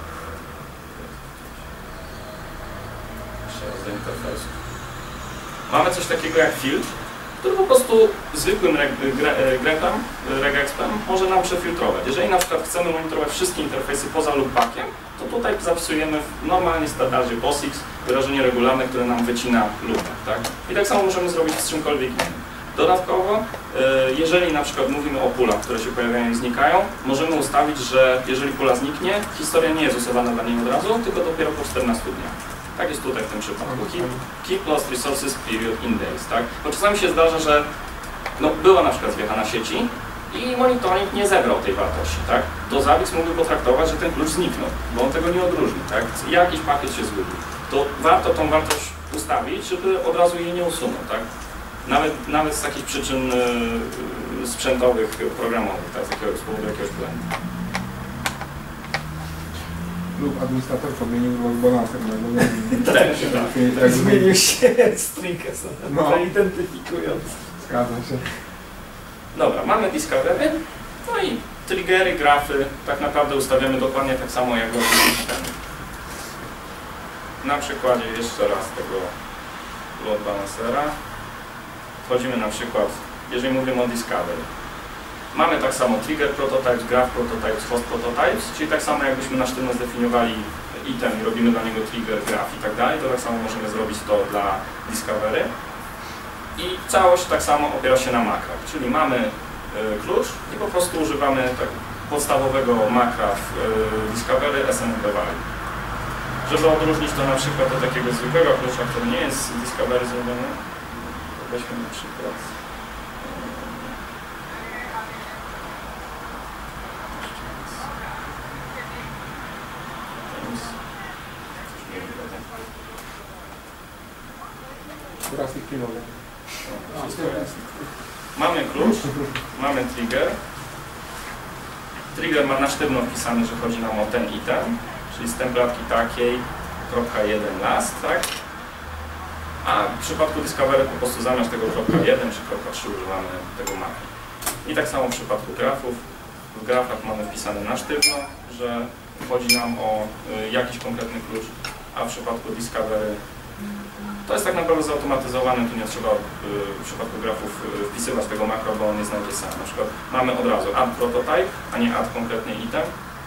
Do interfejsu. Mamy coś takiego jak filtr, który po prostu zwykłym grepem, regexpem może nam przefiltrować. Jeżeli na przykład chcemy monitorować wszystkie interfejsy poza loopbackiem, to tutaj zapisujemy w normalnie standardzie POSIX wyrażenie regularne, które nam wycina loopback, tak? I tak samo możemy zrobić z czymkolwiek innym. Dodatkowo, jeżeli na przykład mówimy o pulach, które się pojawiają i znikają, możemy ustawić, że jeżeli pula zniknie, historia nie jest usuwana dla niej od razu, tylko dopiero po czternastu dniach. Tak jest tutaj w tym przypadku. Keep, keep lost resources period in days, tak? Bo czasami się zdarza, że no, była na przykład zwiecha na sieci i monitoring nie zebrał tej wartości, tak? To Zabbix mógłby potraktować, że ten klucz zniknął, bo on tego nie odróżni, tak? Jakiś pakiet się zgubił. To warto tą wartość ustawić, żeby od razu jej nie usunął, tak? Nawet, nawet z takich przyczyn yy, sprzętowych, programowych, tak? Z jakiegoś powodu jakiegoś błędu. Lub administrator podmienił load balancer, no bo Tak, tak. Zmienił się string S N M P, No. identyfikując. Zgadza się. Dobra, mamy discovery, no i triggery, grafy, tak naprawdę ustawiamy dokładnie tak samo jak w systemie. Na przykładzie jeszcze raz tego load balancera. Wchodzimy na przykład, jeżeli mówimy o discovery. Mamy tak samo trigger prototypes, graph prototypes, host prototypes, czyli tak samo jakbyśmy na sztywno zdefiniowali item i robimy dla niego trigger, graph i tak dalej, to tak samo możemy zrobić to dla discovery. I całość tak samo opiera się na makrach, czyli mamy y, klucz i po prostu używamy tak podstawowego makra w y, discovery S N M P value. Żeby odróżnić to na przykład do takiego zwykłego klucza, który nie jest z discovery zrobiony, to weźmy na przykład Teraz ich pilnowy. wszystko jest. Mamy klucz, mamy trigger. Trigger ma na sztywno wpisane, że chodzi nam o ten item, czyli z templatki takiej, kropka jeden last, tak? A w przypadku Discovery po prostu zamiast tego kropka jeden czy kropka trzy używamy tego mapy. I tak samo w przypadku grafów. W grafach mamy wpisane na sztywno, że chodzi nam o y, jakiś konkretny klucz, a w przypadku Discovery to jest tak naprawdę zautomatyzowane, tu nie trzeba y, w przypadku grafów y, wpisywać tego makro, bo on nie znajdzie sam. Na przykład mamy od razu add prototype, a nie add konkretny item.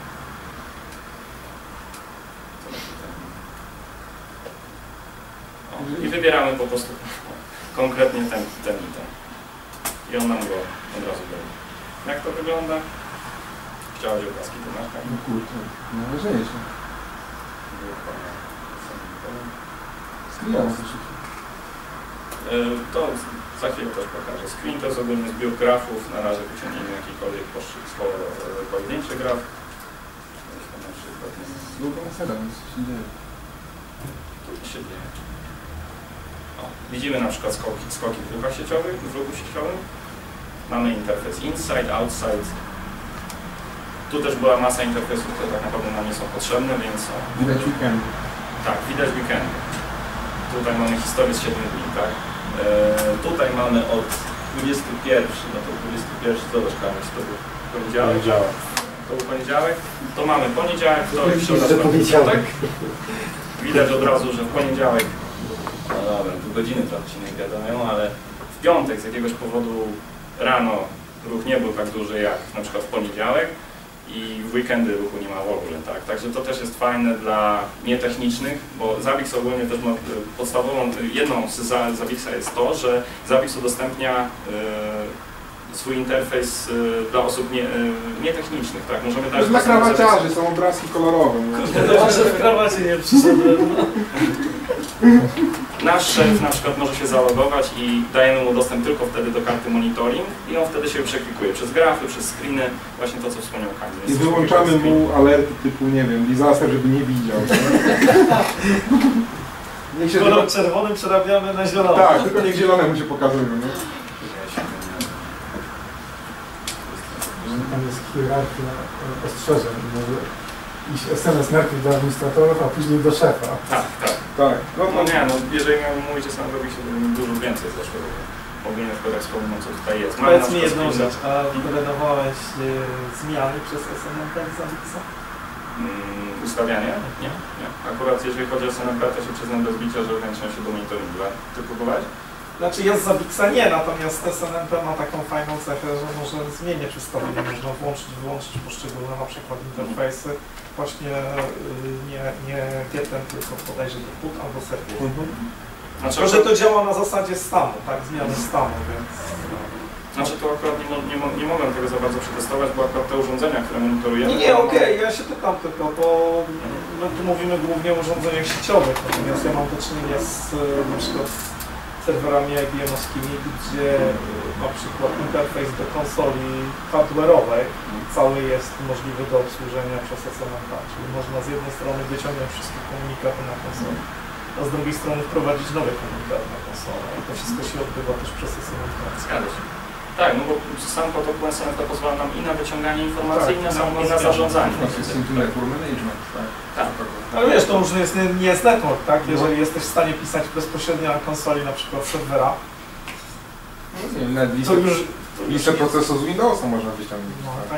O, i wybieramy po prostu konkretnie ten, ten item. I on nam go od razu robi. Jak to wygląda? Chciałaś obrazki do marka? No kurczę, najważniejsze. Screen To za chwilę też pokażę. Screen to jest ogólny zbiór grafów. Na razie wyciągniemy jakikolwiek pojedynczy graf. Na przykład, nie wiem, Długo na serem, co się dzieje. co się dzieje. O, widzimy na przykład skoki, skoki w ruchach sieciowych, w ruchu sieciowym. Mamy interfejs inside, outside. Tu też była masa interfejsów, które tak naprawdę nam nie są potrzebne, więc o, Widać weekend. tak, widać weekendy. Tutaj mamy historię z siedmiu dni, tak? E, tutaj mamy od dwudziestego pierwszego, no to dwudziesty pierwszy, zobacz Kamil, to był poniedziałek. To był poniedziałek. To mamy poniedziałek, wtorek, środa, czwartek, piątek. Widać od razu, że w poniedziałek, no dobra, tu godziny trochę się nie zgadzają, ale w piątek z jakiegoś powodu rano ruch nie był tak duży jak na przykład w poniedziałek. I w weekendy ruchu nie ma w ogóle, tak? Także to też jest fajne dla nietechnicznych, bo Zabbix ogólnie też ma podstawową, jedną z Zabbixa jest to, że Zabbix udostępnia y, swój interfejs y, dla osób nie, y, nietechnicznych, tak? Możemy To dać jest dla krawaciarzy, są obrazki kolorowe. Kurde, to że w krawacie nie przyszedłem. Nasz szef na przykład może się zalogować i dajemy mu dostęp tylko wtedy do karty monitoring i on wtedy się przeklikuje przez grafy, przez screeny, właśnie to co wspomniał Kamil. I wyłączamy mu alerty typu, nie wiem, disaster, żeby nie widział. Niech się Kolor czerwony przerabiamy na zielony. Tak, tylko niech zielonemu się pokazują, nie? Tam jest hierarchia ostrzeżeń, może iść S M S najpierw do administratorów, a później do szefa. Tak, tak. Tak. No, no nie, no jeżeli miałem mówić o samym się, to bym dużo więcej zeszło. Ogólnie tylko tak wspominam, co tutaj jest. Mamy Powiedz na mi przykład jedną screen- rzecz, a wydawałeś y, zmiany przez S N M P z Zabbixa? Mm, ustawianie? Nie, nie. Akurat jeżeli chodzi o S N M P, to się przyznam bez bicia, że ograniczam się do monitoringu. Ty próbowałeś? Znaczy jest Zabixa nie, natomiast S N M P ma taką fajną cechę, że może zmieniać ustawienia, można włączyć, wyłączyć poszczególne na przykład interfejsy. Właśnie yy, nie, nie getem, tylko podejrzeć do put albo serwis. Mhm. Znaczy, Tylko, że to działa na zasadzie stanu, tak, zmiany stanu, więc... Znaczy to akurat nie, mo- nie, mo- nie mogłem tego za bardzo przetestować, bo akurat te urządzenia, które monitorujemy... Nie, nie, okej, ja się pytam tylko, bo my tu mówimy głównie o urządzeniach sieciowych, natomiast ja mam do czynienia z y, na przykład serwerami I B M-owskimi, gdzie y, na przykład interfejs do konsoli hardware'owej cały jest możliwy do obsłużenia przez S N M P, czyli można z jednej strony wyciągnąć wszystkie komunikaty na konsolę, a z drugiej strony wprowadzić nowe komunikaty na konsolę i to wszystko się odbywa też przez S N M P. Zgadza się. Tak, no bo sam protokół S N M P pozwala nam i na wyciąganie informacji, Tak, i na, na- sam, na i na zmianę. zarządzanie. Network management, tak? Tak. Ale wiesz, to już nie jest, nie, nie jest network, tak? Jeżeli jesteś w stanie pisać bezpośrednio na konsoli, na przykład serwera, No nie, nawet to listę, już... listę procesów z Windowsa można wyciągnąć. No, tak. tak,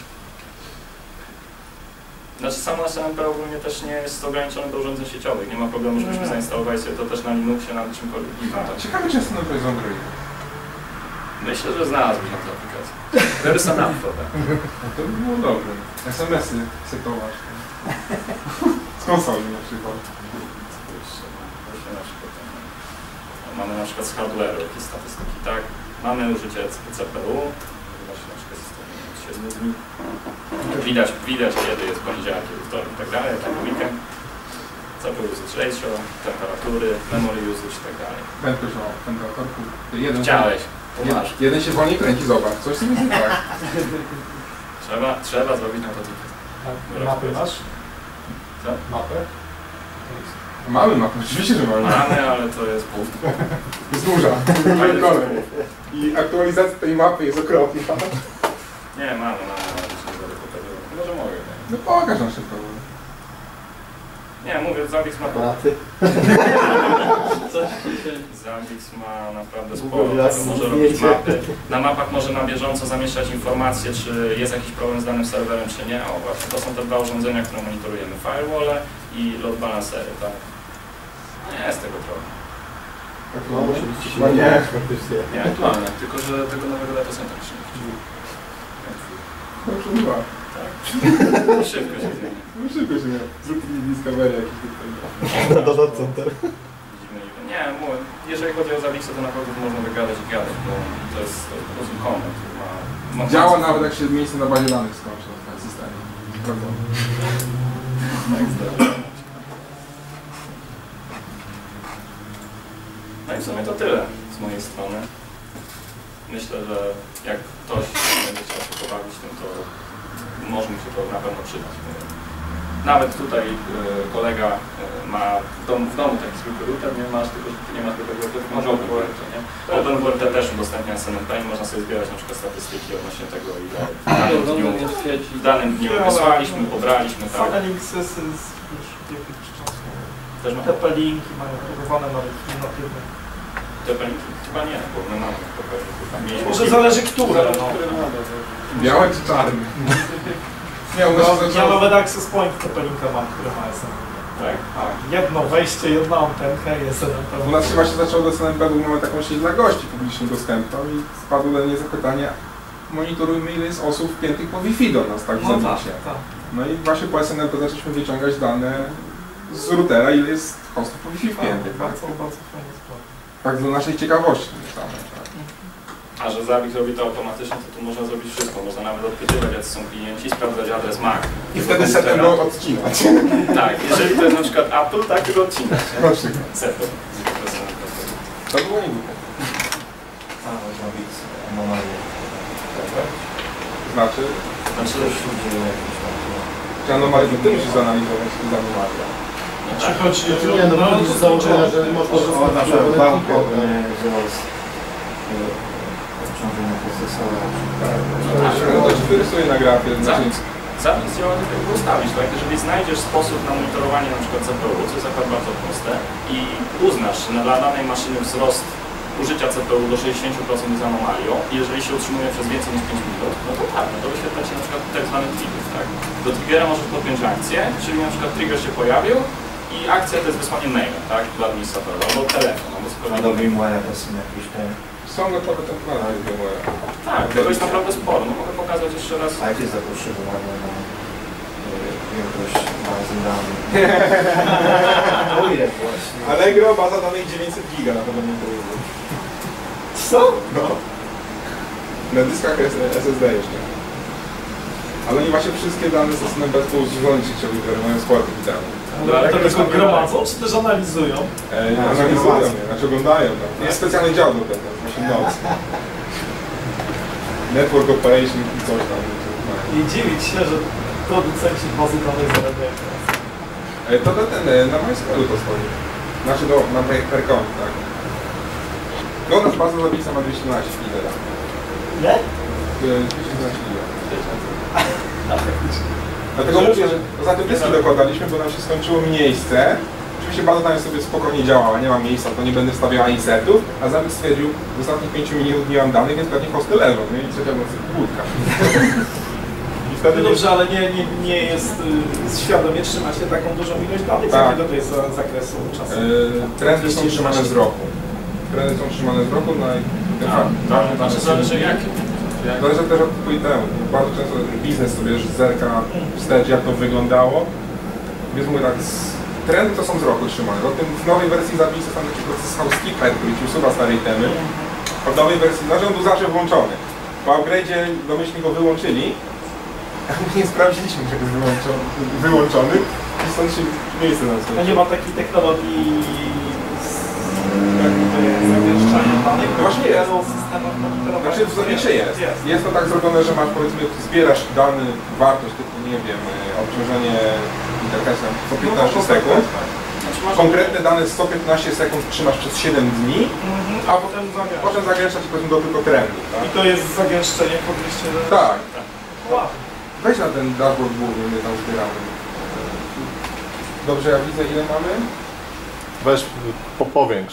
Znaczy samo S N M P ogólnie też nie jest ograniczone do urządzeń sieciowych. Nie ma problemu, żebyśmy Nie. zainstalowali sobie to też na Linuxie, na czymkolwiek innym. A, ciekawe, czy jest to z Android. Myślę, że znalazłbyś na tę aplikację. There is an app for that. To by było dobre. S M S-y setować. Z konsoli na przykład. Na przykład, no, mamy na przykład z hardware'u jakieś statystyki, tak? Mamy użycie C P U, właśnie na przykład jest siedmiu dni. Widać, widać kiedy jest poniedziałek, kiedy wtorek i tak dalej, jaki weekend. C P U usage ratio, temperatury, memory usage i tak dalej. Prędkość o temperaturku. Jeden, Chciałeś, to jeden, masz. jeden się wolniej kręci, zobacz. Coś z tym jest nie tak. Trzeba, trzeba zrobić na to ticket. Mapy masz? Co? Mapę? Mamy mapę, oczywiście, że mamy. Mamy, ale to jest pół. Jest duża. Ale to jest I aktualizacja tej mapy jest okropna. Nie, mamy, mamy, ale to nie będę pokazywał. Może mogę. Nie, No pokaż nam szybko. nie mówię, Zabbix ma... Aparaty. Zabbix ma naprawdę W sporo, ogóle tego może zdjęcie. robić mapy. Na mapach może na bieżąco zamieszczać informacje, czy jest jakiś problem z danym serwerem, czy nie. O właśnie, to są te dwa urządzenia, które monitorujemy. Firewall i load balancery, tak? Nie jest tego trochę. No musi być No nie. faktycznie. Nie aktualne, tylko że tego nowego data center się nie No przebywa. tak. Szybko się zmieni. No szybko się nie. Zrób mi Discovery jakiś tutaj. Na data center. Widzimy, że- Nie, mówię, jeżeli chodzi o Zabixę, to naprawdę to można wygadać i gadać, bo to jest, to jest po prostu komend, który ma, ma... Działa nawet jak się miejsce na bazie danych skończy na tym systemie. Sprawdzone. Tak, zdarza. No i w sumie to tyle z mojej strony. Myślę, że jak ktoś będzie chciał się pobawić tym, to może mu się to na pewno przydać. Nawet tutaj e, kolega e, ma w domu, w domu taki zwykły router, nie masz, tylko że ty nie masz tego router, tylko masz OpenWrt, nie? OpenWrt też udostępnia S N M P i można sobie zbierać na przykład statystyki odnośnie tego, ile w danym dniu, w danym dniu wysłaliśmy, pobraliśmy, tak? Fajne linksy z już jakiegoś czasu. Też ma Te linki mają próbowane nawet natywne. te peniki? Chyba nie, bo my mamy to pewnie tam mieliśmy. Może zależy które. No. Białe czy czarne? Nie, u nas No, się ja zaczęło... nawet access point Tepelinka mam, które ma S N M P. Tak. Jedno wejście, jedna antenka i S N M P. U nas chyba się zaczęło do S N M P, bo mamy taką sieć dla gości publicznie dostępną i spadło do mnie zapytanie, monitorujmy ile jest osób wpiętych po Wi-Fi do nas, tak w No tak, Zabicie. tak. No i właśnie po S N M P zaczęliśmy wyciągać dane z routera, ile jest hostów po Wi-Fi wpiętych. Tak, Bardzo, bardzo fajna sprawa. tak do naszej ciekawości myślałem. Tak. A że Zabbix robi to automatycznie, to tu można zrobić wszystko. Można nawet odpytywać, jacy są klienci, sprawdzać adres M A C. I wtedy setem go odcinać. Tak, jeżeli to jest na przykład Apple, tak tylko odcinać. Na przykład. Setem. To było niegłupie. A, Zabbix anomalie. Znaczy, Znaczy, czy anomalię to ty musisz zanalizować z anomalia. Przychodzi, Nie, no bo z założenia, że można O, na przykład zostać bałko, wzrost obciążenia procesora. No to ci wyrysuje na grafie, znaczy Zabbix działa tak jak ustawić, tak? Jeżeli znajdziesz sposób na monitorowanie na przykład C P U, co jest akurat bardzo proste i uznasz na dla danej maszyny wzrost użycia C P U do sześćdziesiąt procent z anomalią i jeżeli się utrzymuje przez więcej niż pięć minut, no to tak, no to wyświetla się na przykład tak zwany trigger, tak? Do triggera możesz podpiąć akcję, czyli na przykład trigger się pojawił i I akcja to jest wysłanie maila, tak, dla administratora, albo telefon, albo A cokolwiek. do VMware'a to są jakieś te... Są gotowe templaty do VMware'a. Tak, tego jest naprawdę sporo. No, mogę pokazać jeszcze raz. A jakie jest zapotrzebowanie na y, wielkość bazy danych? O ile właśnie? Allegro, baza danych dziewięćset giga na pewno nie powiedzieć. Co? No. Na dyskach S S D jeszcze. Ale oni właśnie wszystkie dane stosunek bez urządzeń sieciowych, które mają sporo tych danych. Ale to tylko gromadzą, czy też analizują? E, analizują je, znaczy oglądają tam. Jest specjalny dział do tego, właśnie noc. Network Operation i coś tam. I dziwić się, że producenci bazy danych zarabiają teraz. E, to na ten, na MySQL to stoi. Znaczy do, na Percom, tak. No u nas baza zapisana ma dwieście dwanaście giga. Nie? dwieście dwanaście giga. Dlatego mówię, że za tym dyski dokładaliśmy, bo nam się skończyło miejsce. Oczywiście baza danych sobie spokojnie działała, nie ma miejsca, to nie będę wstawiał insertów, a Zabieg stwierdził, w ostatnich pięciu minut nie mam danych, więc pewnie hosty leżą, nie? I trzecia w nocy budka. I wtedy No dobrze, ale nie, nie, nie jest y, świadomie trzymacie taką dużą ilość danych, Tak. jakiego to jest za zakresu czasu? Yy, trendy są trzymane z roku. Trendy są trzymane z roku, no i... Tak, znaczy zależy jakie. Zależy też od typu i temu. Bardzo często biznes sobie już zerka wstecz, jak to wyglądało. Więc mówię tak, trendy to są z roku trzymane. O tym w nowej wersji Zabixa tam taki proces housekeeper, który ci usuwa stare itemy. A w nowej wersji, znaczy on był zawsze włączony. Po upgrade'zie domyślnie go wyłączyli, a my nie sprawdziliśmy, że jest wyłączony, wyłączony i stąd się miejsce nam No skończyło. nie ma takiej technologii jakby zamieszczania danych, No właśnie jest. systemów monitorowania. Znaczy w Zabicie jest. Jest to tak zrobione, że masz, powiedzmy, zbierasz dany wartość typu, nie wiem, obciążenie interfejsem co piętnaście sekund. Znaczy, może- Konkretne dane sto piętnaście sekund trzymasz przez siedem dni, Mhm. a potem, potem zagęszcza ci powiedzmy do tylko trendu. I Tak? to jest zagęszczenie po dwieście. Tak. Wow. Weź na ten dashboard główny, my tam zbieramy. Dobrze, ja widzę ile mamy. Weź, po, powiększ.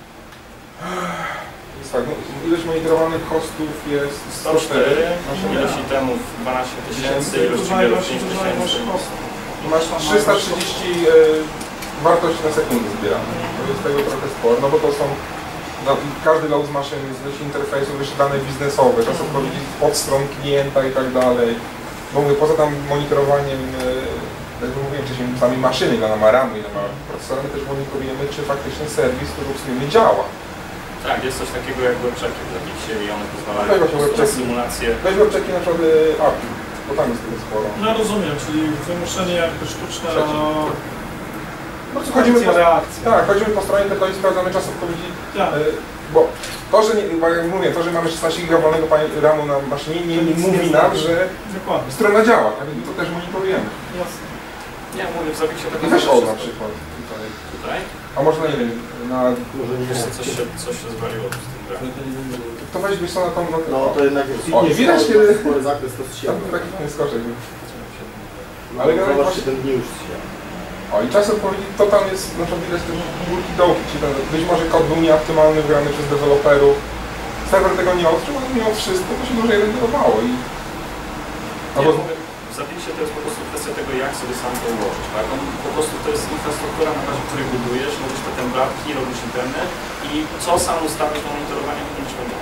Jest tak, no, ilość monitorowanych hostów jest sto cztery, Maszyny. ilość itemów dwanaście tysięcy, ilość Duża triggerów ilość, pięć duża ilość tysięcy. koszt. I masz trzysta trzydzieści e, wartości na sekundę zbierane. To jest tego trochę sporo, no bo to są no, każdy load z maszyn, z ilości interfejsów, jeszcze dane biznesowe, czas odpowiedzi od stron klienta i tak dalej. Bo mówię, poza tam monitorowaniem, e, jak mówiłem wcześniej, sami maszyny, ile ona ma ramu, ile ma procesora, my też monitorujemy, czy faktycznie serwis, który obsługujemy, działa. Tak, jest coś takiego jak webchecki w Zabixie i one pozwalają No i po właśnie prostu na webchecki. symulację. Weź webchecki na przykład A P I, bo tam jest tego sporo. No rozumiem, czyli wymuszenie jakby sztuczne Przeciw. no, Po prostu chodzimy po, reakcji. tak, chodzimy po stronie, tylko i sprawdzamy czas odpowiedzi. Tak. E, Bo to, że nie, bo jak mówię, to, że mamy szesnaście giga wolnego ramu na maszynie, nie, nie mówi nam, że Dokładnie. strona działa, tak? I to też monitorujemy. Jasne. Nie, mówię, w Zabixie tak I weź O na przykład. Tutaj. Tutaj. A może nie wiem, na... Może nie Wiesz co, wiem. coś się, coś się zwaliło z tym grafem. To weź byś co na tą... No to jednak jest O, nie widać, kiedy- spory zakres to jest Tam siedem. taki ten skoczek. Ale Ale generalnie zobacz, właśnie- siedem dni już się. O, i czas odpowiedzi, to tam jest, na przykład widać te górki dołki, czyli ten, być może kod był nieoptymalny, wgrany przez deweloperów. Serwer tego nie odczuł, ale mimo wszystko to się dłużej renderowało i... Nie, Albo... mówię, w Zabixie to jest po prostu kwestia tego, jak sobie sam to ułożyć, tak? On, po prostu to jest infrastruktura, na bazie której budujesz, robisz te temblatki, robisz itemy i co sam ustawisz do monitorowania, to nie trzeba.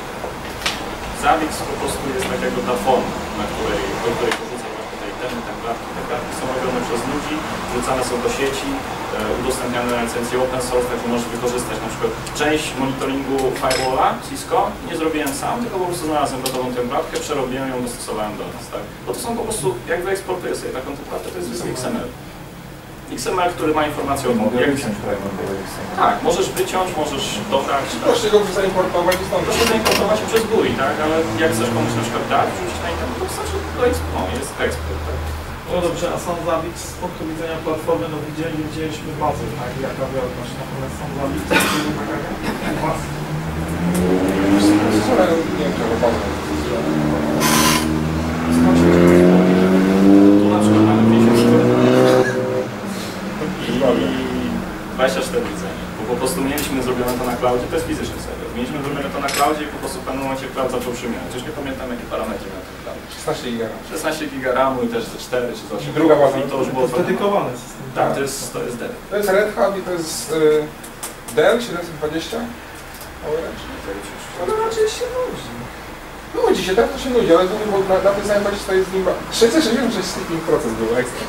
Zabix po prostu jest tak jakby ta forma, na której, do której porzucam właśnie te itemy, temblatki. Temblatki są robione przez ludzi, wrzucane są do sieci, e, udostępniane na licencję open source, także możesz wykorzystać na przykład część monitoringu firewalla, Cisco, nie zrobiłem sam, tylko po prostu znalazłem gotową temblatkę, przerobiłem ją, dostosowałem do nas, tak? Bo to są po prostu, jak wyeksportuję sobie taką temblatkę, to jest zwykły X M L. X M L, który ma informację o tym, Mogę jak... wyciąć fragment tego Excela. Tak, możesz wyciąć, możesz dodać, tak? Proszę go zaimportować i stąd. To się zaimportować przez G U I, tak? Ale jak chcesz komuś na przykład dać, wrzucić na internet, to wystarczy do eksportu, no, jest eksport, tak? No dobrze, a sam Zabbix z punktu widzenia platformy, no widzieli, widzieliśmy bazę, tak? Jaka wielkość, natomiast sam Zabbix to jest taka baza. Nie wiem, czego bazę. Tu na przykład mamy pięćdziesiąt cztery i dwadzieścia cztery rdzenie, bo po prostu mieliśmy zrobione to na cloudzie, to jest fizyczny serwer. Mieliśmy zrobione to na cloudzie i po prostu w pewnym momencie cloud zaczął przemieniać. Już nie pamiętam, jakie parametry miał ten cloud. szesnaście giga RAM. szesnaście giga ramu i też ze cztery czy z osiem. Druga baza. I to już To było jest dedykowany system. Tak, to jest, to jest Dell. To jest Red Hat i to jest y, Dell siedemset dwadzieścia. No to raczej się nudzi. Nudzi się, tak to się nudzi, ale to bo na, na tym samym bazie to jest nim... sześćdziesiąt sześć procent był ekstra.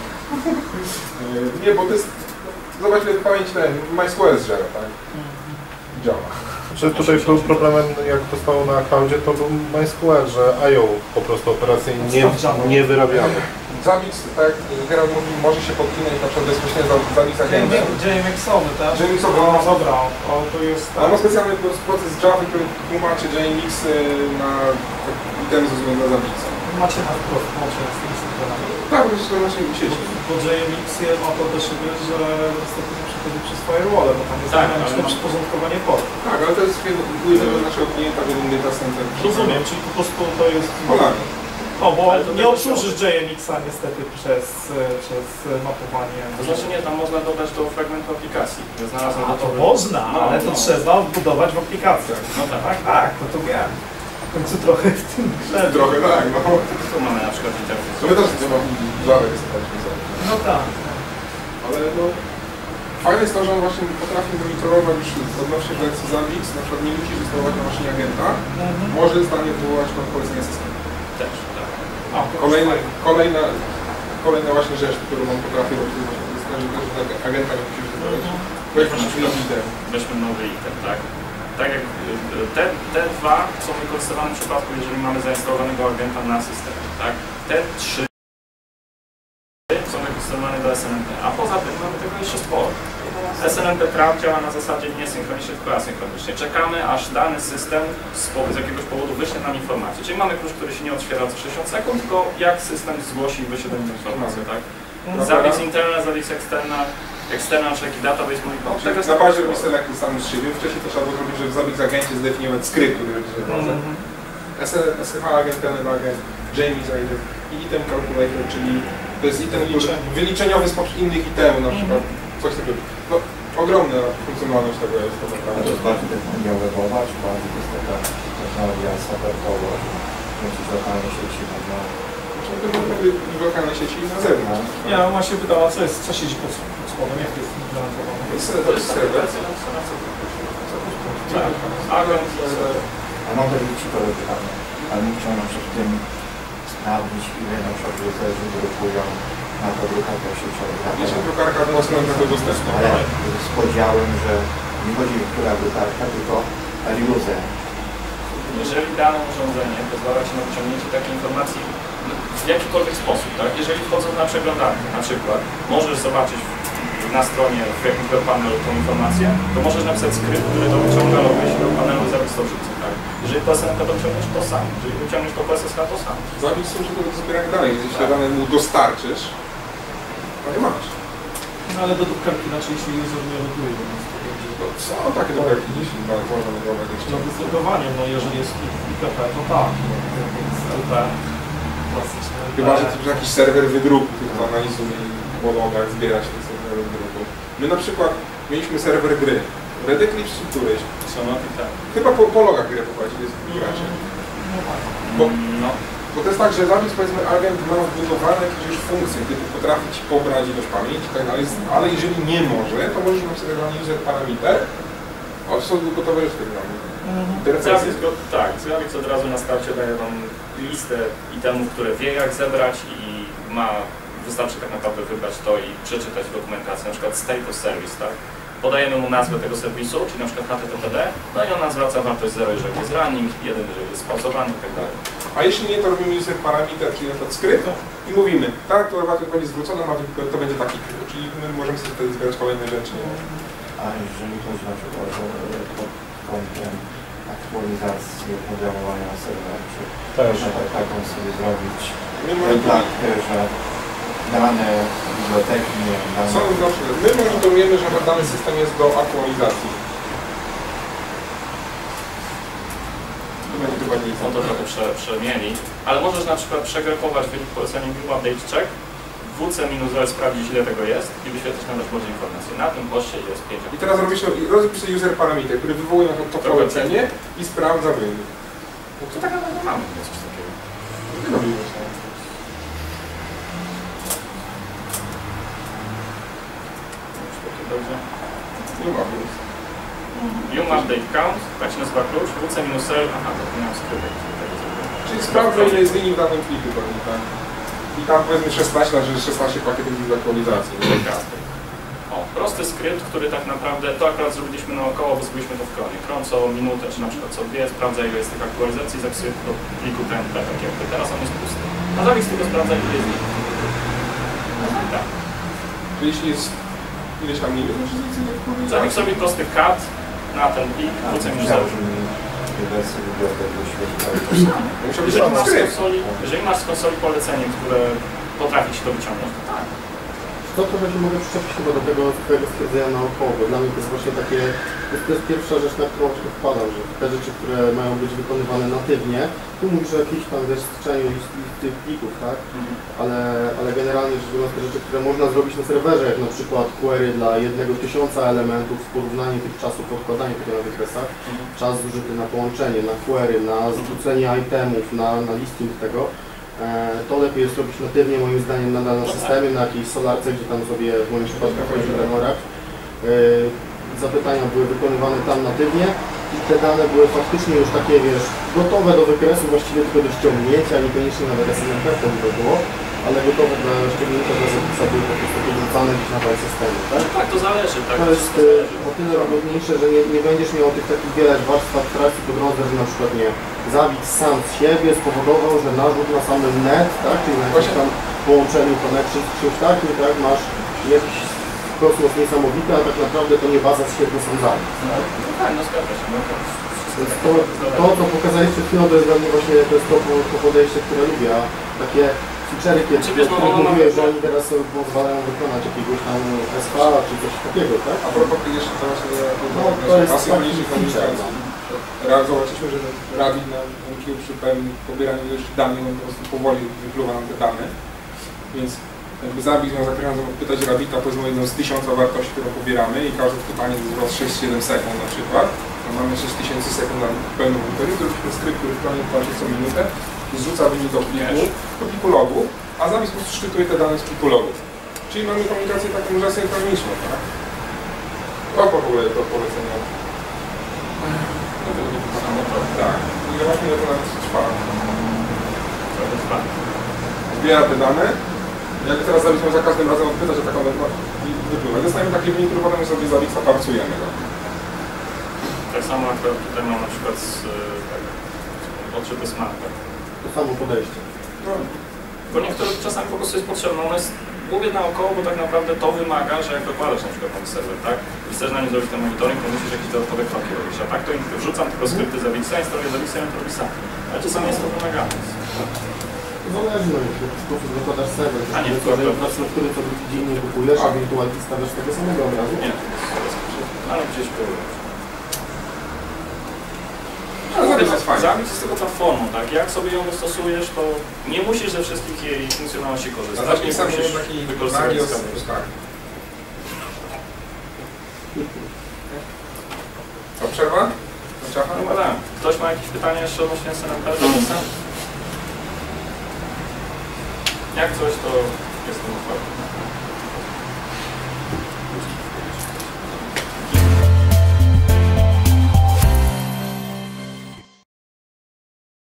Nie, bo to jest... Zobacz, ile pamięć ten MySQL zżera, tak? Działa. Czy tutaj był problemem, jak to stało na cloudzie, to był MySQL, że I O po prostu operacyjnie nie, nie wyrabiamy. Zabić, tak jak Gerard mówi, może się podpinać na przykład bezpośrednio zabić agentem. J M X-owy, tak? J M X-owy, No, no. dobra, o, to jest A tak. ma specjalny proces Java, który tłumaczy J M X na itemy ze względu na zabicę. Macie na wprost, macie z tymi systemami. Tak, bo to naszej sieci. Bo J M X ma to też wiesz, że niestety nie przechodzi przez firewall, bo tam jest Tak, dynamiczne ale ma- przyporządkowanie port. Tak, ale to jest u jednego naszego klienta, w jednym data center. Rozumiem, czyli po prostu to jest... Polami. O, bo Ale to nie też obsłużysz J M X-a niestety przez, przez mapowanie. To znaczy nie, tam można dodać do fragmentu aplikacji. Ja znalazłem A, to gotowy- można, No, ale to no. trzeba wbudować w aplikacjach. No tak. Tak, tak, to to wiem. W końcu trochę w tym grze. Trochę tak, no. Tu mamy na przykład interfejs. To my też trzeba Java wystać. No tak. Ale no... Fajne jest to, że on właśnie potrafi monitorować już odnośnie wersji Zabbix, na przykład nie musi instalować na maszynie agenta, Mhm. może zdalnie wywołać tam polecenie systemu. Też, tak. A, to Kolejna, jest fajne. kolejna, kolejna właśnie rzecz, którą on potrafi robić, to jest właśnie to, że tego agenta nie musi wystawiać. Weźmy na przykład lider. Weźmy nowy item, tak? Tak jak y, te, te dwa są wykorzystywane w przypadku, jeżeli mamy zainstalowanego agenta na systemie, tak? Te trzy są wykorzystywane do S N M P, a poza tym mamy tego jeszcze sporo. S N M P Trap działa na zasadzie nie synchronicznie, tylko asynchronicznie. Czekamy, aż dany system z, z jakiegoś powodu wyśle nam informację. Czyli mamy klucz, który się nie otwiera co sześćdziesiąt sekund, tylko jak system zgłosi, wyśle nam informację, tak? Zabieg interna, zabieg externa, external check i database monitor. Czyli na bazie robi selekty sam z siebie. Wcześniej to trzeba było zrobić, że w Zabbix agencie zdefiniować skrypt, który będzie się bazę. S H agent, P N L agent, Jamie agent i item calculator, czyli to jest item wyliczeniowy spośród innych itemów, na przykład coś takiego. No, ogromna funkcjonalność tego jest to A to naprawdę. jest bardziej technologiowa, czy bardziej to jest taka technologia supportowa, jakieś lokalne sieci można... W lokalnej sieci i na zewnątrz. Ja mam się pytała, co jest, co siedzi pod pod spodem, jak to jest implementowane. To jest to jest serwer. Tak, agent, A mam też Ci parę pytań, ale nie chciałem przed tym sprawdzić, ile na przykład userzy drukują na to drukarkę sieciową. Jeśli drukarka mocno na to dostępna. Ale z podziałem, że nie chodzi o która drukarka, tylko user. jeżeli dane urządzenie pozwala Ci na wyciągnięcie takiej informacji w jakikolwiek sposób, tak? Jeżeli wchodząc na przeglądarkę na przykład, możesz zobaczyć na stronie w jakimś web panelu tą informację, to możesz napisać skrypt, który to wyciąga, loguje się do panelu i zapisać to wrzucę, tak? Jeżeli po S N M P to wyciągniesz, to sam. Jeżeli wyciągniesz to po S S H, to sam. Zabić służy do zbierania danych. Jeśli dane mu dostarczysz, to nie masz. No ale do drukarki inaczej się user nie loguje. Więc to będzie... No, są takie drukarki dziś, nawet można wyglądać jeszcze. No wyzlogowanie, no jeżeli jest I P P, to tak. Jest L P. Klasyczne L P. Chyba, że to jakiś serwer wydruku, który to analizuje i po logach zbiera się ten serwer wydruku. My na przykład mieliśmy serwer gry. Red Eclipse czy któryś? Sonotic, tak. Chyba po, po logach grę poprowadzi, jest gracze. Bo, No. bo to jest tak, że Zabbix, powiedzmy, agent ma wbudowane jakieś już funkcje, typu potrafi Ci pobrać ilość pamięci i tak dalej, ale jeżeli nie może, to możesz napisać user parameter, a to są gotowe rzeczy dla mnie. Zabbix, tak, Zabbix od razu na starcie daje Wam listę itemów, które wie jak zebrać i ma, wystarczy tak naprawdę wybrać to i przeczytać dokumentację, na przykład state of service, tak? Podajemy mu nazwę tego serwisu, czyli na przykład H T T P D, no i ona zwraca wartość zero, jeżeli jest running, jeden, jeżeli jest spauzowany i tak dalej. A jeśli nie, to robimy user parameter, czyli na przykład skrypt i mówimy, tak, to wartość będzie zwrócona, ma to będzie taki klucz, czyli my możemy sobie wtedy zbierać kolejne rzeczy. A jeżeli chodzi na przykład o pod kątem aktualizacji oprogramowania serwera, czy można tak, taką sobie zrobić wędlarkę, że dane biblioteki, nie wiem, dane... Są zawsze, my monitorujemy, że dany system jest do aktualizacji. To będzie chyba nic. No to trochę prze, przemieli, ale możesz na przykład przegrepować wynik poleceniem view update check, w W C minus zero sprawdzić ile tego jest i wyświetlić na dashboardzie informacje. Na tym poście jest pięć. I teraz robisz sobie user parameter, który wywołuje na to, to polecenie i sprawdza wynik. To tak naprawdę mamy coś takiego. Nie robimy się. Cloudzie? Nie ma więc. Yum update count, tak się nazywa klucz, W C minus L, aha, to miałem skrypek. Czyli sprawdzę, ile jest linii w danym pliku pewnie, tak? I tam powiedzmy szesnaście, znaczy szesnaście pakietów z aktualizacji. O, prosty skrypt, który tak naprawdę, to akurat zrobiliśmy naokoło, bo zrobiliśmy to w kronie. Kron co minutę, czy na przykład co dwie, sprawdza ile jest tych aktualizacji i zapisuje do pliku T N P, tak jakby. Teraz on jest pusty. A Zabbix tylko sprawdza ile jest linii. No tak, tak. Czyli jeśli jest ileś tam linii, to znaczy nic nie powiedzieć. Zabbix robi prosty cut na ten plik, W C minus L. wersji bibliotek do świetla. Musiał być Jeżeli tam masz, z skrypt. konsoli, jeżeli masz z konsoli polecenie, które potrafi ci to wyciągnąć, to tak. To trochę się mogę przyczepić chyba do tego twojego stwierdzenia naokoło, bo dla mnie to jest właśnie takie, to jest, to jest pierwsza rzecz, na którą właśnie wpadam, że te rzeczy, które mają być wykonywane natywnie, tu mówisz o jakiejś tam wiesz, strzeniu tych plików, tak? Mhm. Ale, ale generalnie rzecz biorąc te rzeczy, które można zrobić na serwerze, jak na przykład query dla jednego tysiąca elementów, porównanie tych czasów, podkładanie tego na wykresach, Mhm. czas zużyty na połączenie, na query, na zwrócenie itemów, na, na listing tego, to lepiej jest robić natywnie moim zdaniem nadal na systemie, na jakiejś solarce, gdzie tam sobie w moim przypadku chodzi ten orak. Zapytania były wykonywane tam natywnie i te dane były faktycznie już takie, wiesz, gotowe do wykresu, właściwie tylko do ściągnięcia, niekoniecznie nawet S M P to by było, ale gotowe do ściągnięcia do zapisa były po prostu podrzucane gdzieś na file systemie, tak? Tak, to zależy, tak. To jest y, o tyle wygodniejsze, że nie, nie będziesz miał tych takich wiele warstw abstrakcji po drodze, że na przykład nie Zabbix sam z siebie spowodował, że narzut na samym net, tak, czyli na jakimś tam połączeniu connection z czymś takim, tak, masz jakiś kosmos niesamowity, a tak naprawdę to nie baza z siebie są Zabbix. Tak? No tak, no zgadza się. No to, Więc to, to, co pokazałeś przed chwilą, to jest dla mnie właśnie to, jest to, to podejście, które lubię, a takie feature'y, kiedy Czy wiesz, no, o których ono mówiłeś, nawet- że oni teraz sobie pozwalają wykonać jakiegoś tam S V czy coś takiego, tak? A propos jeszcze to właśnie No, to jest taki asynchronicznej feature, komunikacji. Raz zobaczyliśmy, że Rabbit na M Q przy pewnym pobieraniu ilości danych, on po prostu powoli wypluwa nam te dane. Więc jakby Zabbix miał zakazać pytać Rabbita powiedzmy jedną z tysiąca wartości, którą pobieramy i każde pytanie trwa sześć siedem sekund na przykład. To mamy sześć tysięcy sekund na pełną monitoring, zrobiliśmy skrypt, który w planie płaci co minutę i zrzuca wynik do pliku, do pliku logu, a Zabbix po prostu szczytuje te dane z pliku logów. Czyli mamy komunikację taką już asynchroniczną, tak? To w ogóle to polecenie. Tak. I zobaczmy, jak to nawet trwa. Zbiera te dane. Jak teraz Zabbix za każdym razem odpytać, że taką wypływa. Dostajemy taki wynik, który potem sobie Zabbixa parcujemy. tak samo akurat tutaj mam na przykład z, tak, odczyty smart. Tak. To samo podejście. No. Bo niektórych czasami po prostu jest potrzebne, one jest, mówię naokoło, bo tak naprawdę to wymaga, że jak dokładasz na przykład ten serwer, tak? I chcesz na nim zrobić ten monitoring, to musisz jakieś dodatkowe kroki robić, a tak to wrzucam tylko skrypty Zabbixa, instaluję Zabbixa i on to robi sam. Ale czasami jest to wymagane. Zależy, no, w jaki sposób zakładasz serwer. A nie, to to- to- na który co drugi dzień nie kupujesz, a wirtualki stawiasz tego samego obrazu. Nie, ale gdzieś było. Ale Zabbix jest fajny. Zabbix jest tylko platformą, tak? Jak sobie ją dostosujesz, to nie musisz ze wszystkich jej funkcjonalności A korzystać. Zabbix sam musisz jest taki wykorzystywać Nagios, dyskawę. tak. Co, przerwa? Ciacha? No tak. Ktoś ma jakieś pytania jeszcze odnośnie S N M P? Jak coś, to jestem otwarty.